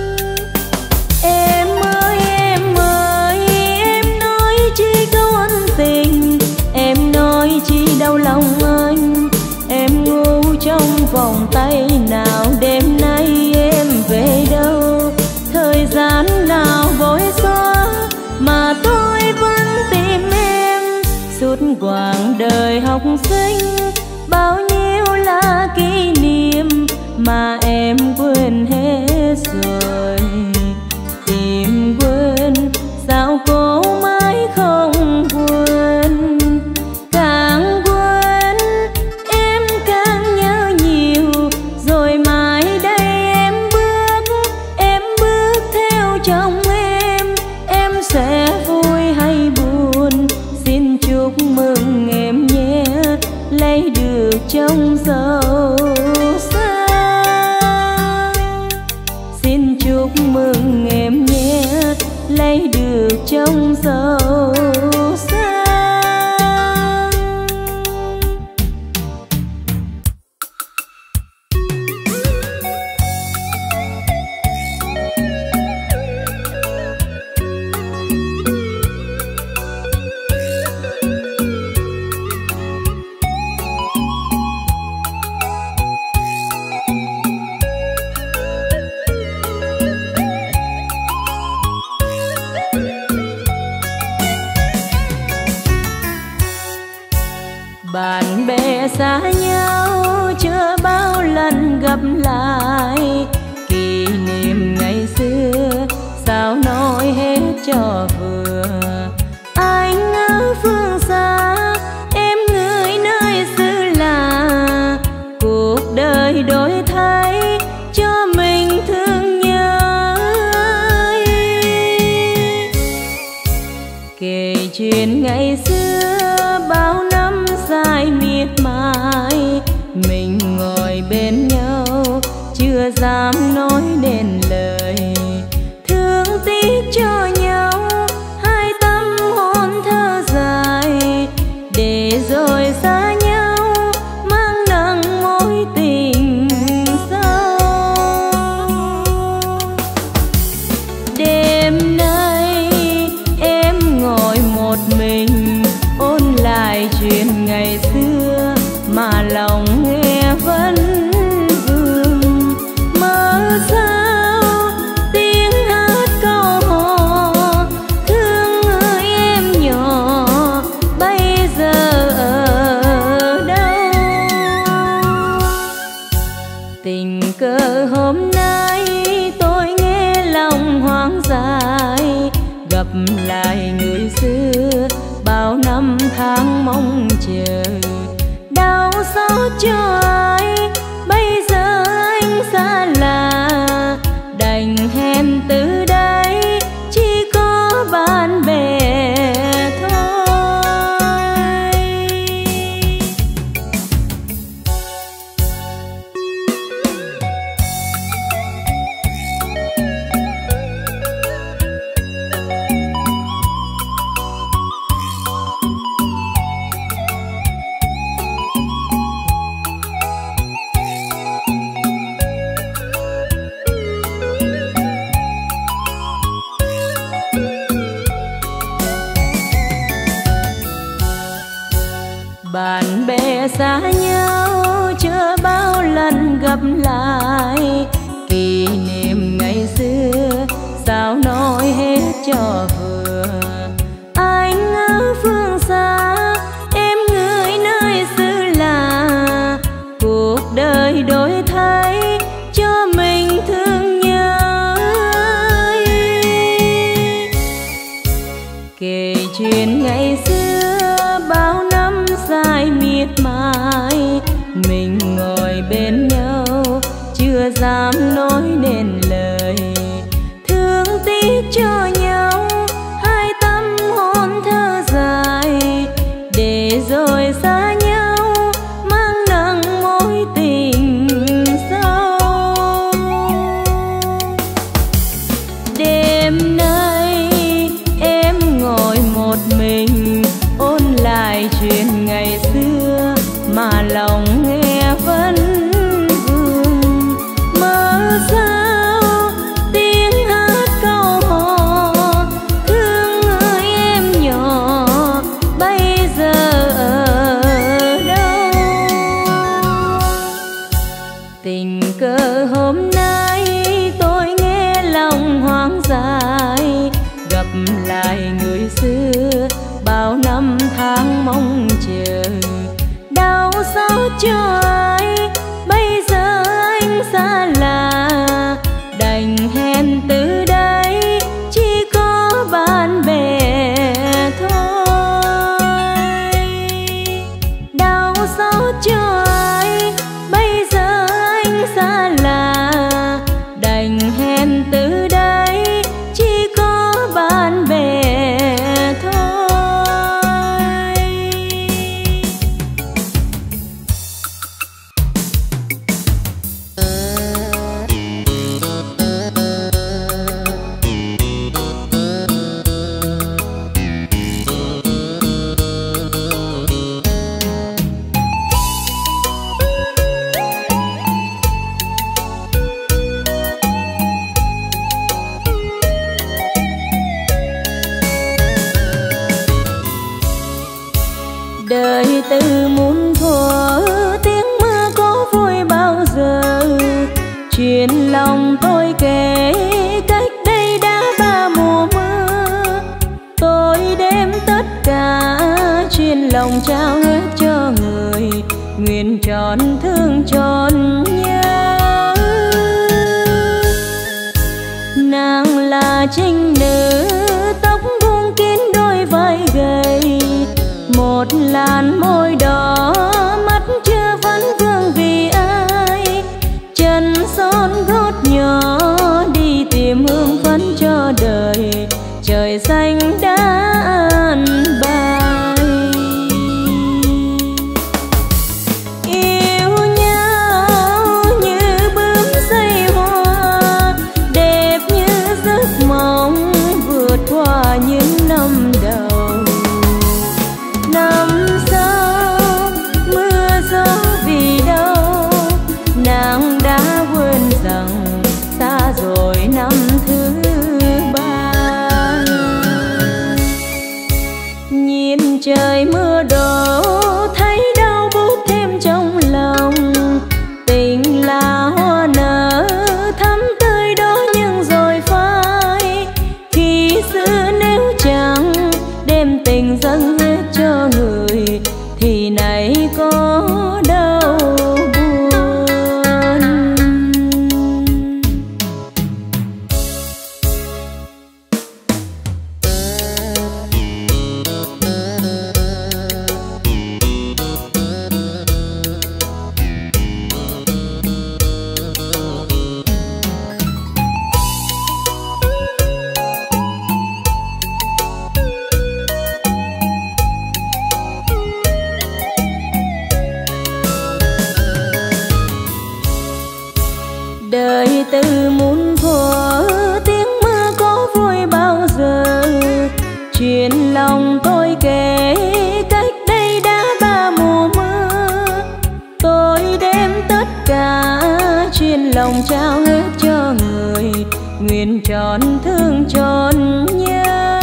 Em ơi em ơi em nói chi câu ân tình, em nói chi đau lòng anh, em ngu trong vòng tay nào, đêm nay em về đâu, thời gian nào vội xóa mà tôi vẫn tìm em. Suốt quãng đời học sinh bao nhiêu là kỷ niệm mà em quên hết rồi. Tìm quên sao cố mãi không quên, càng quên em càng nhớ nhiều, rồi mai đây em bước em bước theo chồng em, em sẽ vui hay buồn, xin chúc mừng em nhé, lấy được chồng giàu sang. Xin chúc mừng em nhé, lấy được chồng giàu sang. Bạn bè xa nhau chưa bao lần gặp lại, kỷ niệm ngày xưa sao nói hết cho vừa. Anh ở phương xa, em người nơi xứ lạ, cuộc đời đổi thay Kể chuyện ngày xưa bao năm dài miệt mài, mình ngồi bên nhau chưa dám nói nên lời, thương tiếc cho nhau hai tâm hồn thơ dài, để rồi xa nhau mang nặng mối tình sâu. Đêm nay em ngồi một mình ôn lại chuyện ngày xưa mà lòng nghe vẫn vương. Mơ sao tiếng hát câu hò thương người em nhỏ bây giờ ở đâu. Tình cờ hôm nay tôi nghe lòng hoang dại, gặp lại người xưa bao năm tháng mong chờ. Đau xót cho ai bây giờ anh xa lạ, đành hẹn từ đây chỉ có bạn bè thôi. Bạn bè xa nhau chưa bao lần gặp lại, kỷ niệm ngày xưa sao nói hết cho vừa. Anh ở phương xa em người nơi xứ lạ, cuộc đời đổi thay cho mình thương nhớ. Kể chuyện ngày xưa bao năm dài miệt mài, mình ngồi bên nhau chưa dám nói nên lời, thương tiếc cho nhau hai tâm hồn thơ dài, để rồi xa nhau mang nặng mối tình sâu. Đêm nay em ngồi một mình ôn lại chuyện ngày xưa mà lòng nghe vẫn vương. Mơ sao tiếng hát câu hò thương người em nhỏ bây giờ ở đâu. Tình cờ hôm nay tôi nghe lòng hoang dại, gặp lại người xưa bao năm tháng mong chờ. Đau xót cho ai bây giờ anh xa lạ, đành hẹn từ đây chỉ có bạn bè thôi. Đau xót cho ai bây giờ anh xa lạ, đành hẹn từ đây chỉ có bạn bè thôi. Đời từ muôn thuở tiếng mưa có vui bao giờ, chuyện lòng tôi kể cách đây đã ba mùa mưa. Tôi đem tất cả chuyện lòng trao hết cho người, nguyện trọn thương trọn nhớ. Nàng là trinh nữ tóc buông kín đôi vai gầy, một làn môi đỏ mắt chưa vẫn vương vì ai. Chân son gót nhỏ đi tìm hương phấn cho đời, trời xanh đã Nhìn trời mưa đổ thấy đau buốt thêm trong lòng. Tình là hoa nở thắm tươi đó nhưng rồi phai. Khi xưa nếu chẳng đem tình dâng hết cho người thì nay có đâu buồn. Đời từ muôn thuở tiếng mưa có vui bao giờ. Chuyện lòng tôi kể cách đây đã ba mùa mưa. Tôi đem tất cả chuyện lòng trao hết cho người, nguyện trọn thương trọn nhớ.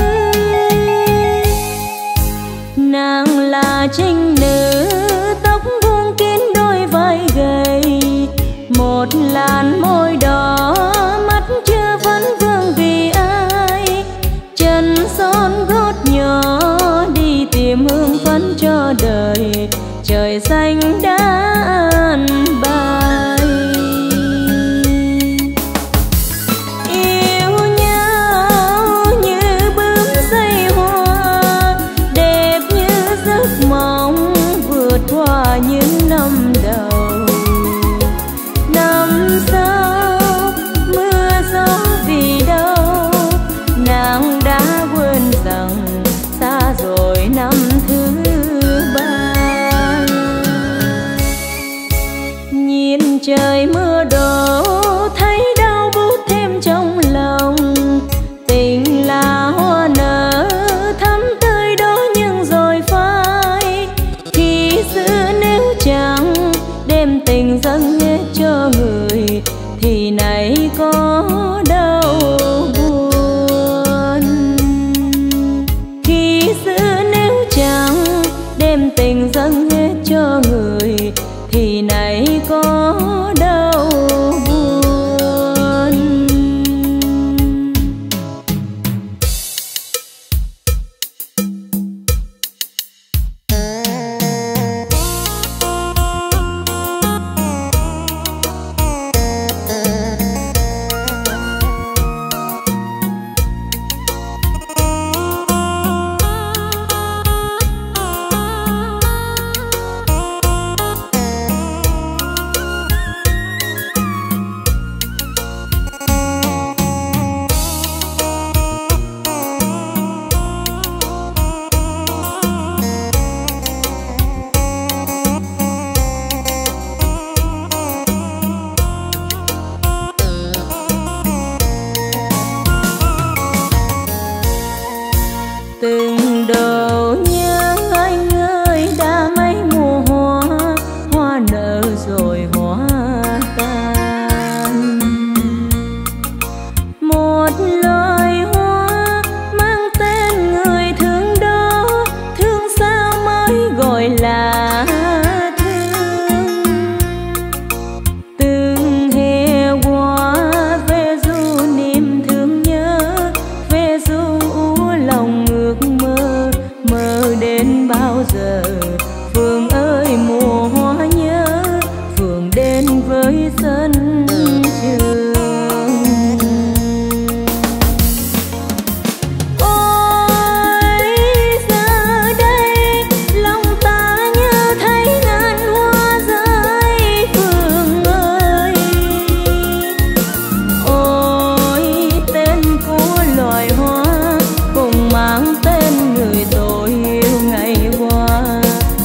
Nàng là trinh nữ tóc vuông kín đôi vai gầy, một làn môi đỏ mắt chưa vấn vương vì ai. Chân son gót nhỏ đi tìm hương phấn cho đời, trời xanh đã an bài. Yêu nhau như bướm dây hoa, đẹp như giấc mộng vượt qua những năm đầu. Năm sau mưa gió vì đâu, nàng đã quên rằng xa rồi năm thứ ba. Nhìn trời mưa đổ thấy đau buốt thêm trong lòng. Tình là hoa nở thắm tươi đó nhưng rồi phai. Khi xưa nếu chẳng đem tình dâng hết cho người thì nay có đâu buồn. Khi xưa nếu chẳng đem tình dâng hết cho người thì nay có đâu buồn. Từng độ nhớ anh ơi đã mấy mùa hoa, hoa nở rồi hoa tan. Một loài hoa mang tên người thương đó, thương sao mới gọi là thương. Từng hè qua về du niềm thương nhớ, về du lòng ước mơ, mơ đến bao giờ. Phường ơi mùa hoa nhớ, phường đến với sân trường. Ôi giờ đây lòng ta như thấy ngàn hoa rơi. Phường ơi ôi tên của loài hoa cùng mang tên người tôi yêu ngày qua.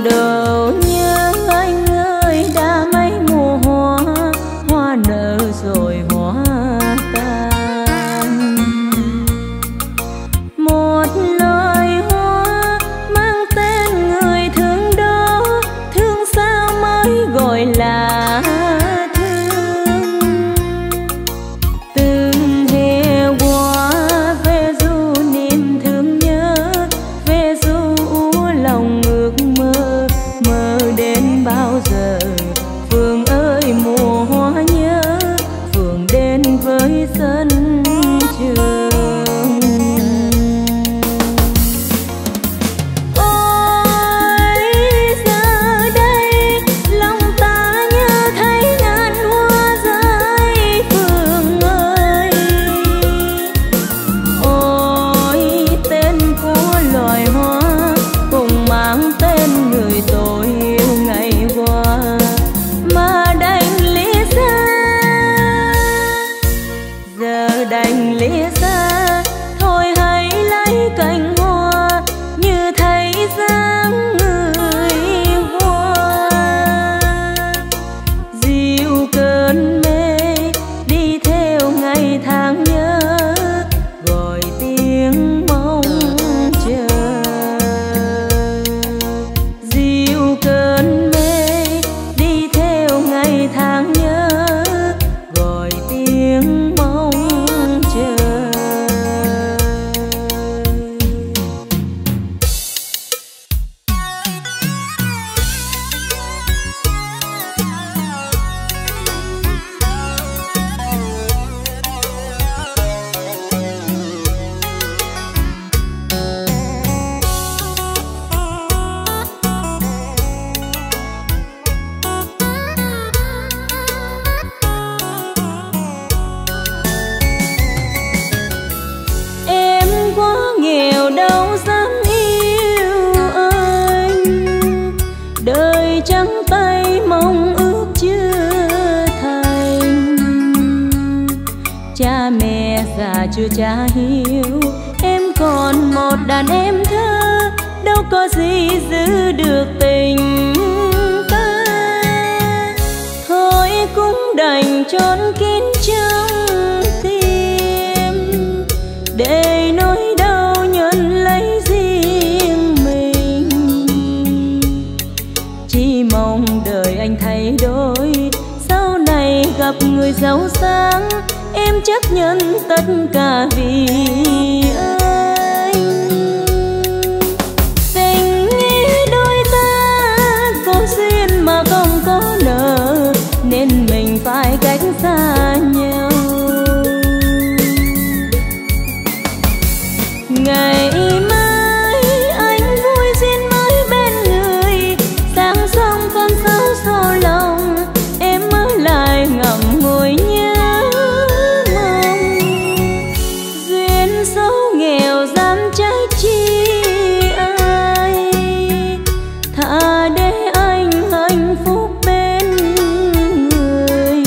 đâu nhớ anh ơi, đã mấy mùa hoa, hoa nở rồi hoa tàn. Một loài hoa mang tên người thương đó, thương sao mới gọi là thương. Từng hè qua về du niềm thương nhớ, về du lòng ước mơ, mơ đến bao giờ. Phường ơi mùa hoa nhớ, phường đến với sân trường. Ôi giờ đây lòng ta như thấy ngàn hoa rơi phường ơi. Ôi tên của loài hoa cùng mang tên người tôi yêu ngày qua, mà đành lìa xa, giờ đành lìa xa. Thôi hãy lấy cành hoa như thấy dáng người hoa, dịu cơn mê đi theo ngày tháng nhớ, gọi tiếng mong chờ. Dịu cơn mê đi theo ngày tháng nhớ, gọi tiếng mong chờ. Em quá nghèo đâu dám yêu anh, đời trắng tay mong ước chưa thành. Cha mẹ già chưa cha hiếu, em còn một đàn em thơ, đâu có gì giữ được tình ta. Thôi cũng đành trốn kín trong tim, để nỗi đau nhận lấy riêng mình. Chỉ mong đời anh thay đổi, sau này gặp người giàu sang, em chấp nhận tất cả vì anh. Tình nghĩa đôi ta có duyên mà không có nợ, nên mình phải cách xa nhau. Ngày mai anh vui duyên mới bên người, sáng xong con sáo sâu lòng, em mới lại ngậm ngùi nhớ mong. Duyên số nghèo dám trách chi ai, thà để anh hạnh phúc bên người.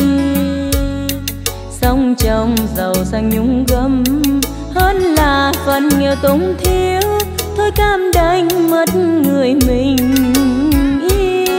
Sống trong giàu sang nhung gấm, hơn là phần nghèo túng thiếu. Thôi cam đành mất người mình yêu.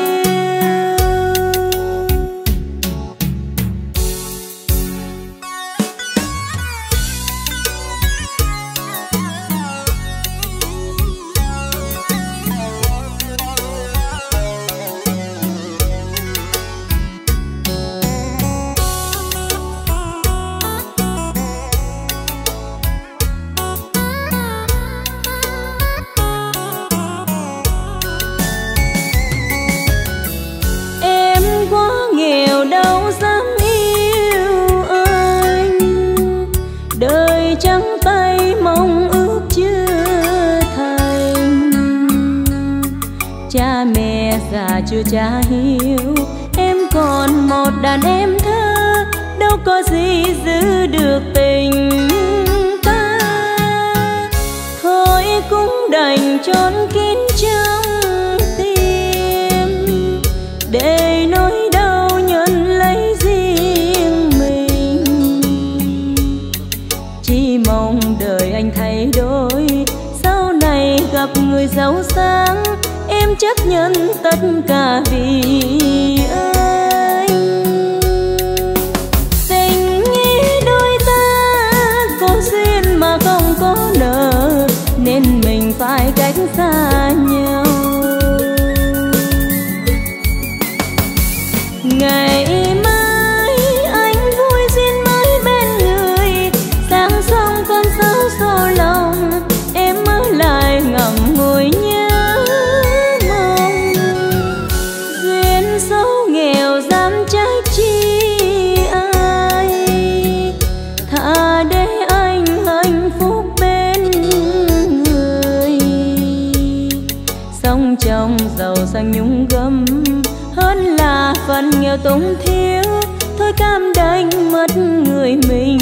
Già chưa cha hiếu, em còn một đàn em thơ, đâu có gì giữ được tình ta. Thôi cũng đành trốn kín trong tim, để nỗi đau nhận lấy riêng mình. Chỉ mong đời anh thay đổi, sau này gặp người giàu sang, em chấp nhận tất cả vì anh. Tình nghĩa đôi ta có duyên mà không có nợ, nên mình phải cách xa nhau. Ngày mai anh vui duyên mới bên người, sáng xong cơn sâu sâu lòng em ở lại ngậm ngùi nhớ mong. Duyên số nghèo dám trách chi ai, thà để anh hạnh phúc bên người. Sống trong giàu sang nhung gấm hơn là phần nghèo túng thiếu, thôi cam đành mất người mình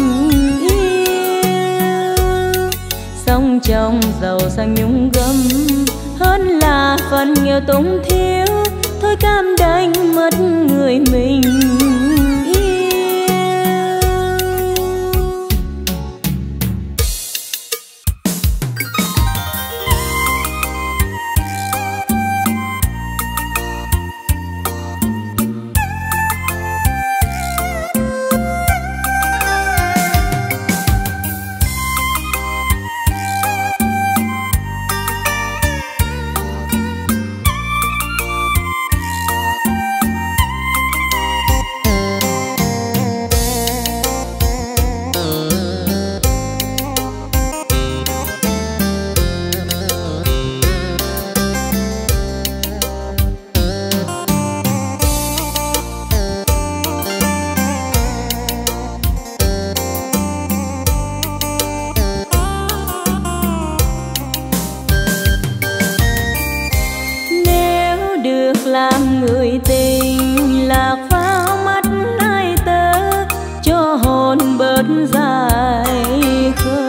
yêu. Sống trong giàu sang nhung gấm hơn là phần nghèo túng thiếu, thôi cam đành mất người mình yêu. Làm người tình lạc vào mắt ai tớ, cho hồn bớt dài khờ.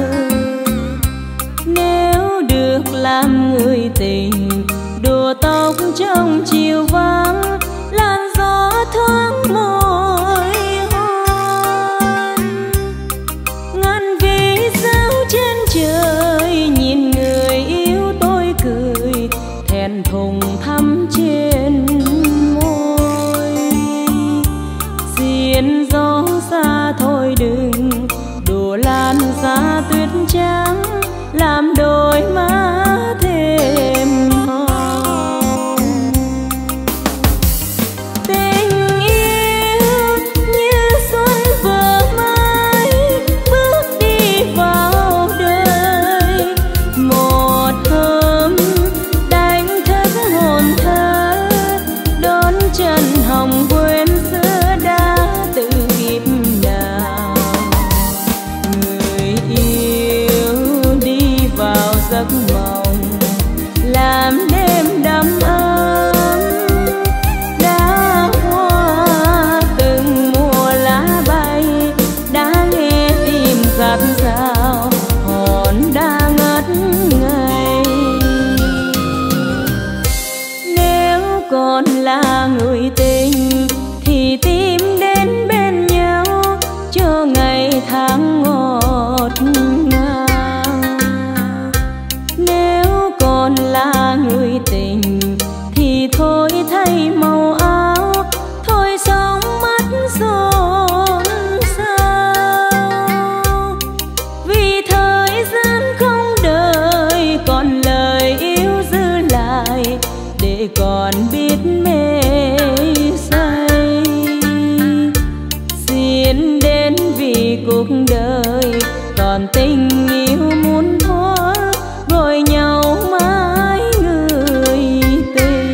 Nếu được làm người tình đùa tóc trong chiều vắng, làn gió thoáng môi hôn. Ngàn vì sao trên trời nhìn người yêu tôi cười, thẹn thùng thắm trên môi. Xiên gió xa thôi đừng đùa lan giá tuyết trắng, làm đôi má thêm hồng. Tình yêu như xuân vừa mới bước đi vào đời, một hôm đánh thức hồn thơ, đón chân hồng quên xưa đã tự kịp nào. Người yêu đi vào giấc mộng, làm đêm đắm ấm. Đã hoa từng mùa lá bay, đã nghe tim giạt rào, hồn đã ngất ngây. Nếu còn là người tình thì tìm đến bên nhau, cho ngày tháng ngọt ngào. Nếu còn là người tình thì thôi thay màu áo, thôi sống mắt xôn xao. Vì thời gian không đợi, còn lời yêu giữ lại để còn biết mê say. Xin đến vì cuộc đời còn tình yêu muốn thoa, gọi nhau mãi người tình.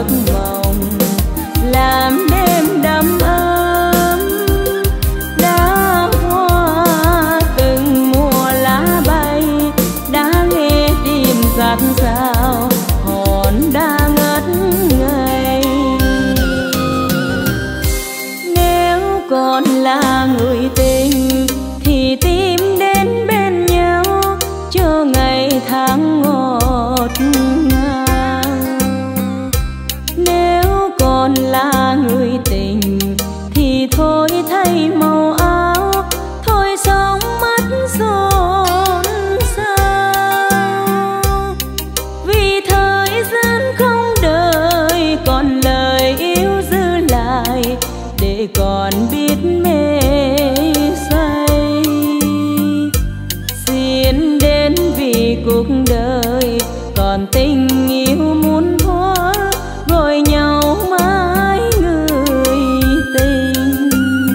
giấc mộng làm đêm đắm ấm. Đã hoa từng mùa lá bay, đã nghe tim giạt rào, hồn đã ngất ngây. Nếu còn là người tình thì tìm đến bên nhau cho ngày tháng ngọt ngào. Nếu còn là người tình thì thôi thay màu áo, thôi sống mắt xôn xao. Vì thời gian không đợi còn lời yêu giữ lại, để còn biết mê say. Xin đến vì cuộc đời còn tình yêu muốn hóa, gọi nhau mãi người tình.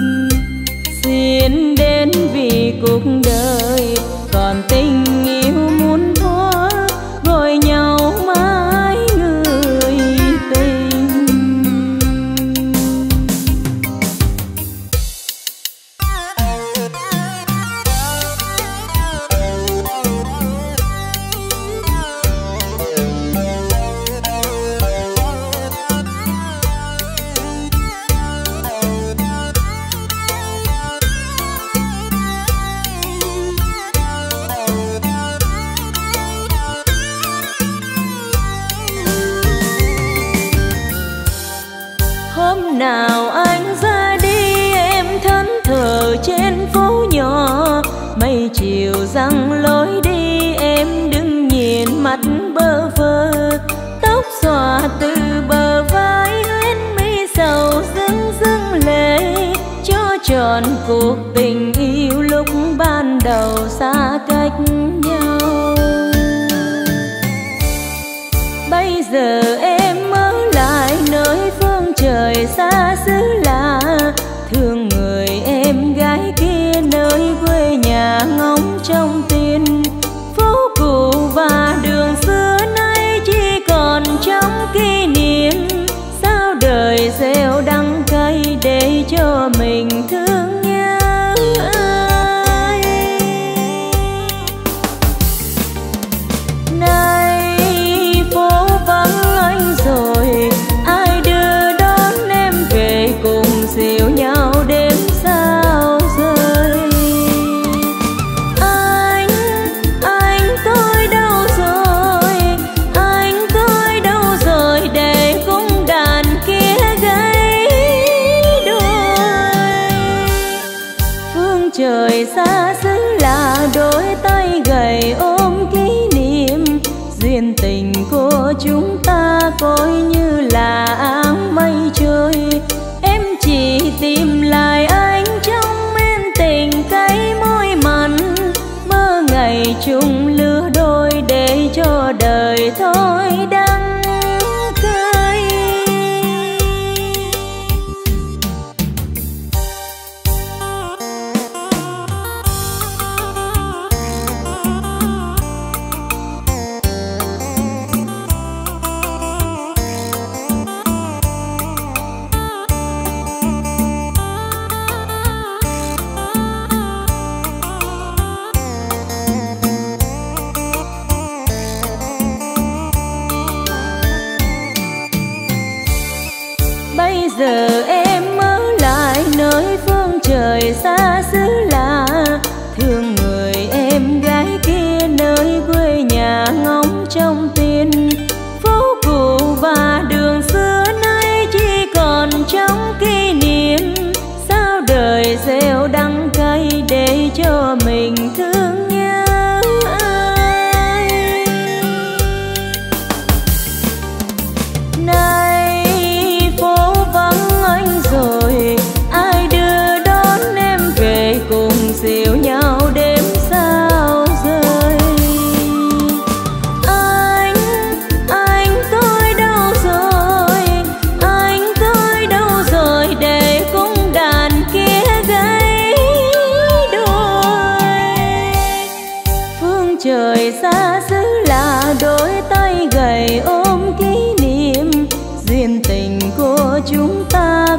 Xin đến vì cuộc đời còn tình yêu muốn hóa, gọi nhau mãi người tình. Hôm nào anh ra đi em thẫn thờ trên phố nhỏ, mây chiều răng lối đi em đứng nhìn mắt bơ vơ. Tóc xõa từ bờ vai huyết mi sầu rưng rưng lệ, cho tròn cuộc tình yêu lúc ban đầu xa cách nhau. Bây giờ em ở lại nơi phương trời xa xứ lạ, thương người em gái kia nơi quê nhà ngóng trong tin. Phố cũ và đường xưa nay chỉ còn trong kỷ niệm, sao đời gieo đắng cay để cho mình thương nhớ ai. Nay phố vắng anh rồi, ai đưa đón em về cùng dìu nhau đêm sao rơi. Anh, anh tôi đâu rồi, anh tôi đâu rồi, để cung đàn kia gãy đôi. Phương trời xa xứ là đôi tay gầy ôm kỷ niệm, duyên tình của chúng ta coi như là áng mây trôi. Em chỉ tìm lại anh trong men tình cay môi mặn, mơ ngày chung lứa đôi để cho đời thôi đắng cay. Bây giờ em ở lại nơi phương trời xa xứ lạ, thương người em gái kia nơi quê nhà ngóng trong tin. Phố cũ và đường xưa nay chỉ còn trong kỷ niệm, sao đời gieo đắng cay để cho mình thương nhớ ai. Nay phố vắng anh rồi, ai đưa đón em về cùng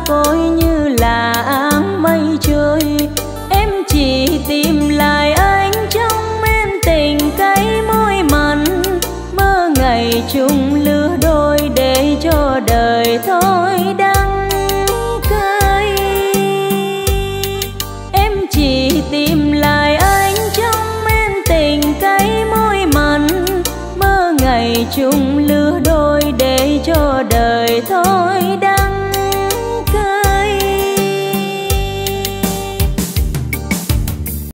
coi như là áng mây trôi. Em chỉ tìm lại anh trong men tình cay môi mặn, mơ ngày chung lứa đôi để cho đời thôi đắng cay. Em chỉ tìm lại anh trong men tình cay môi mặn, mơ ngày chung lứa đôi để cho đời thôi đắng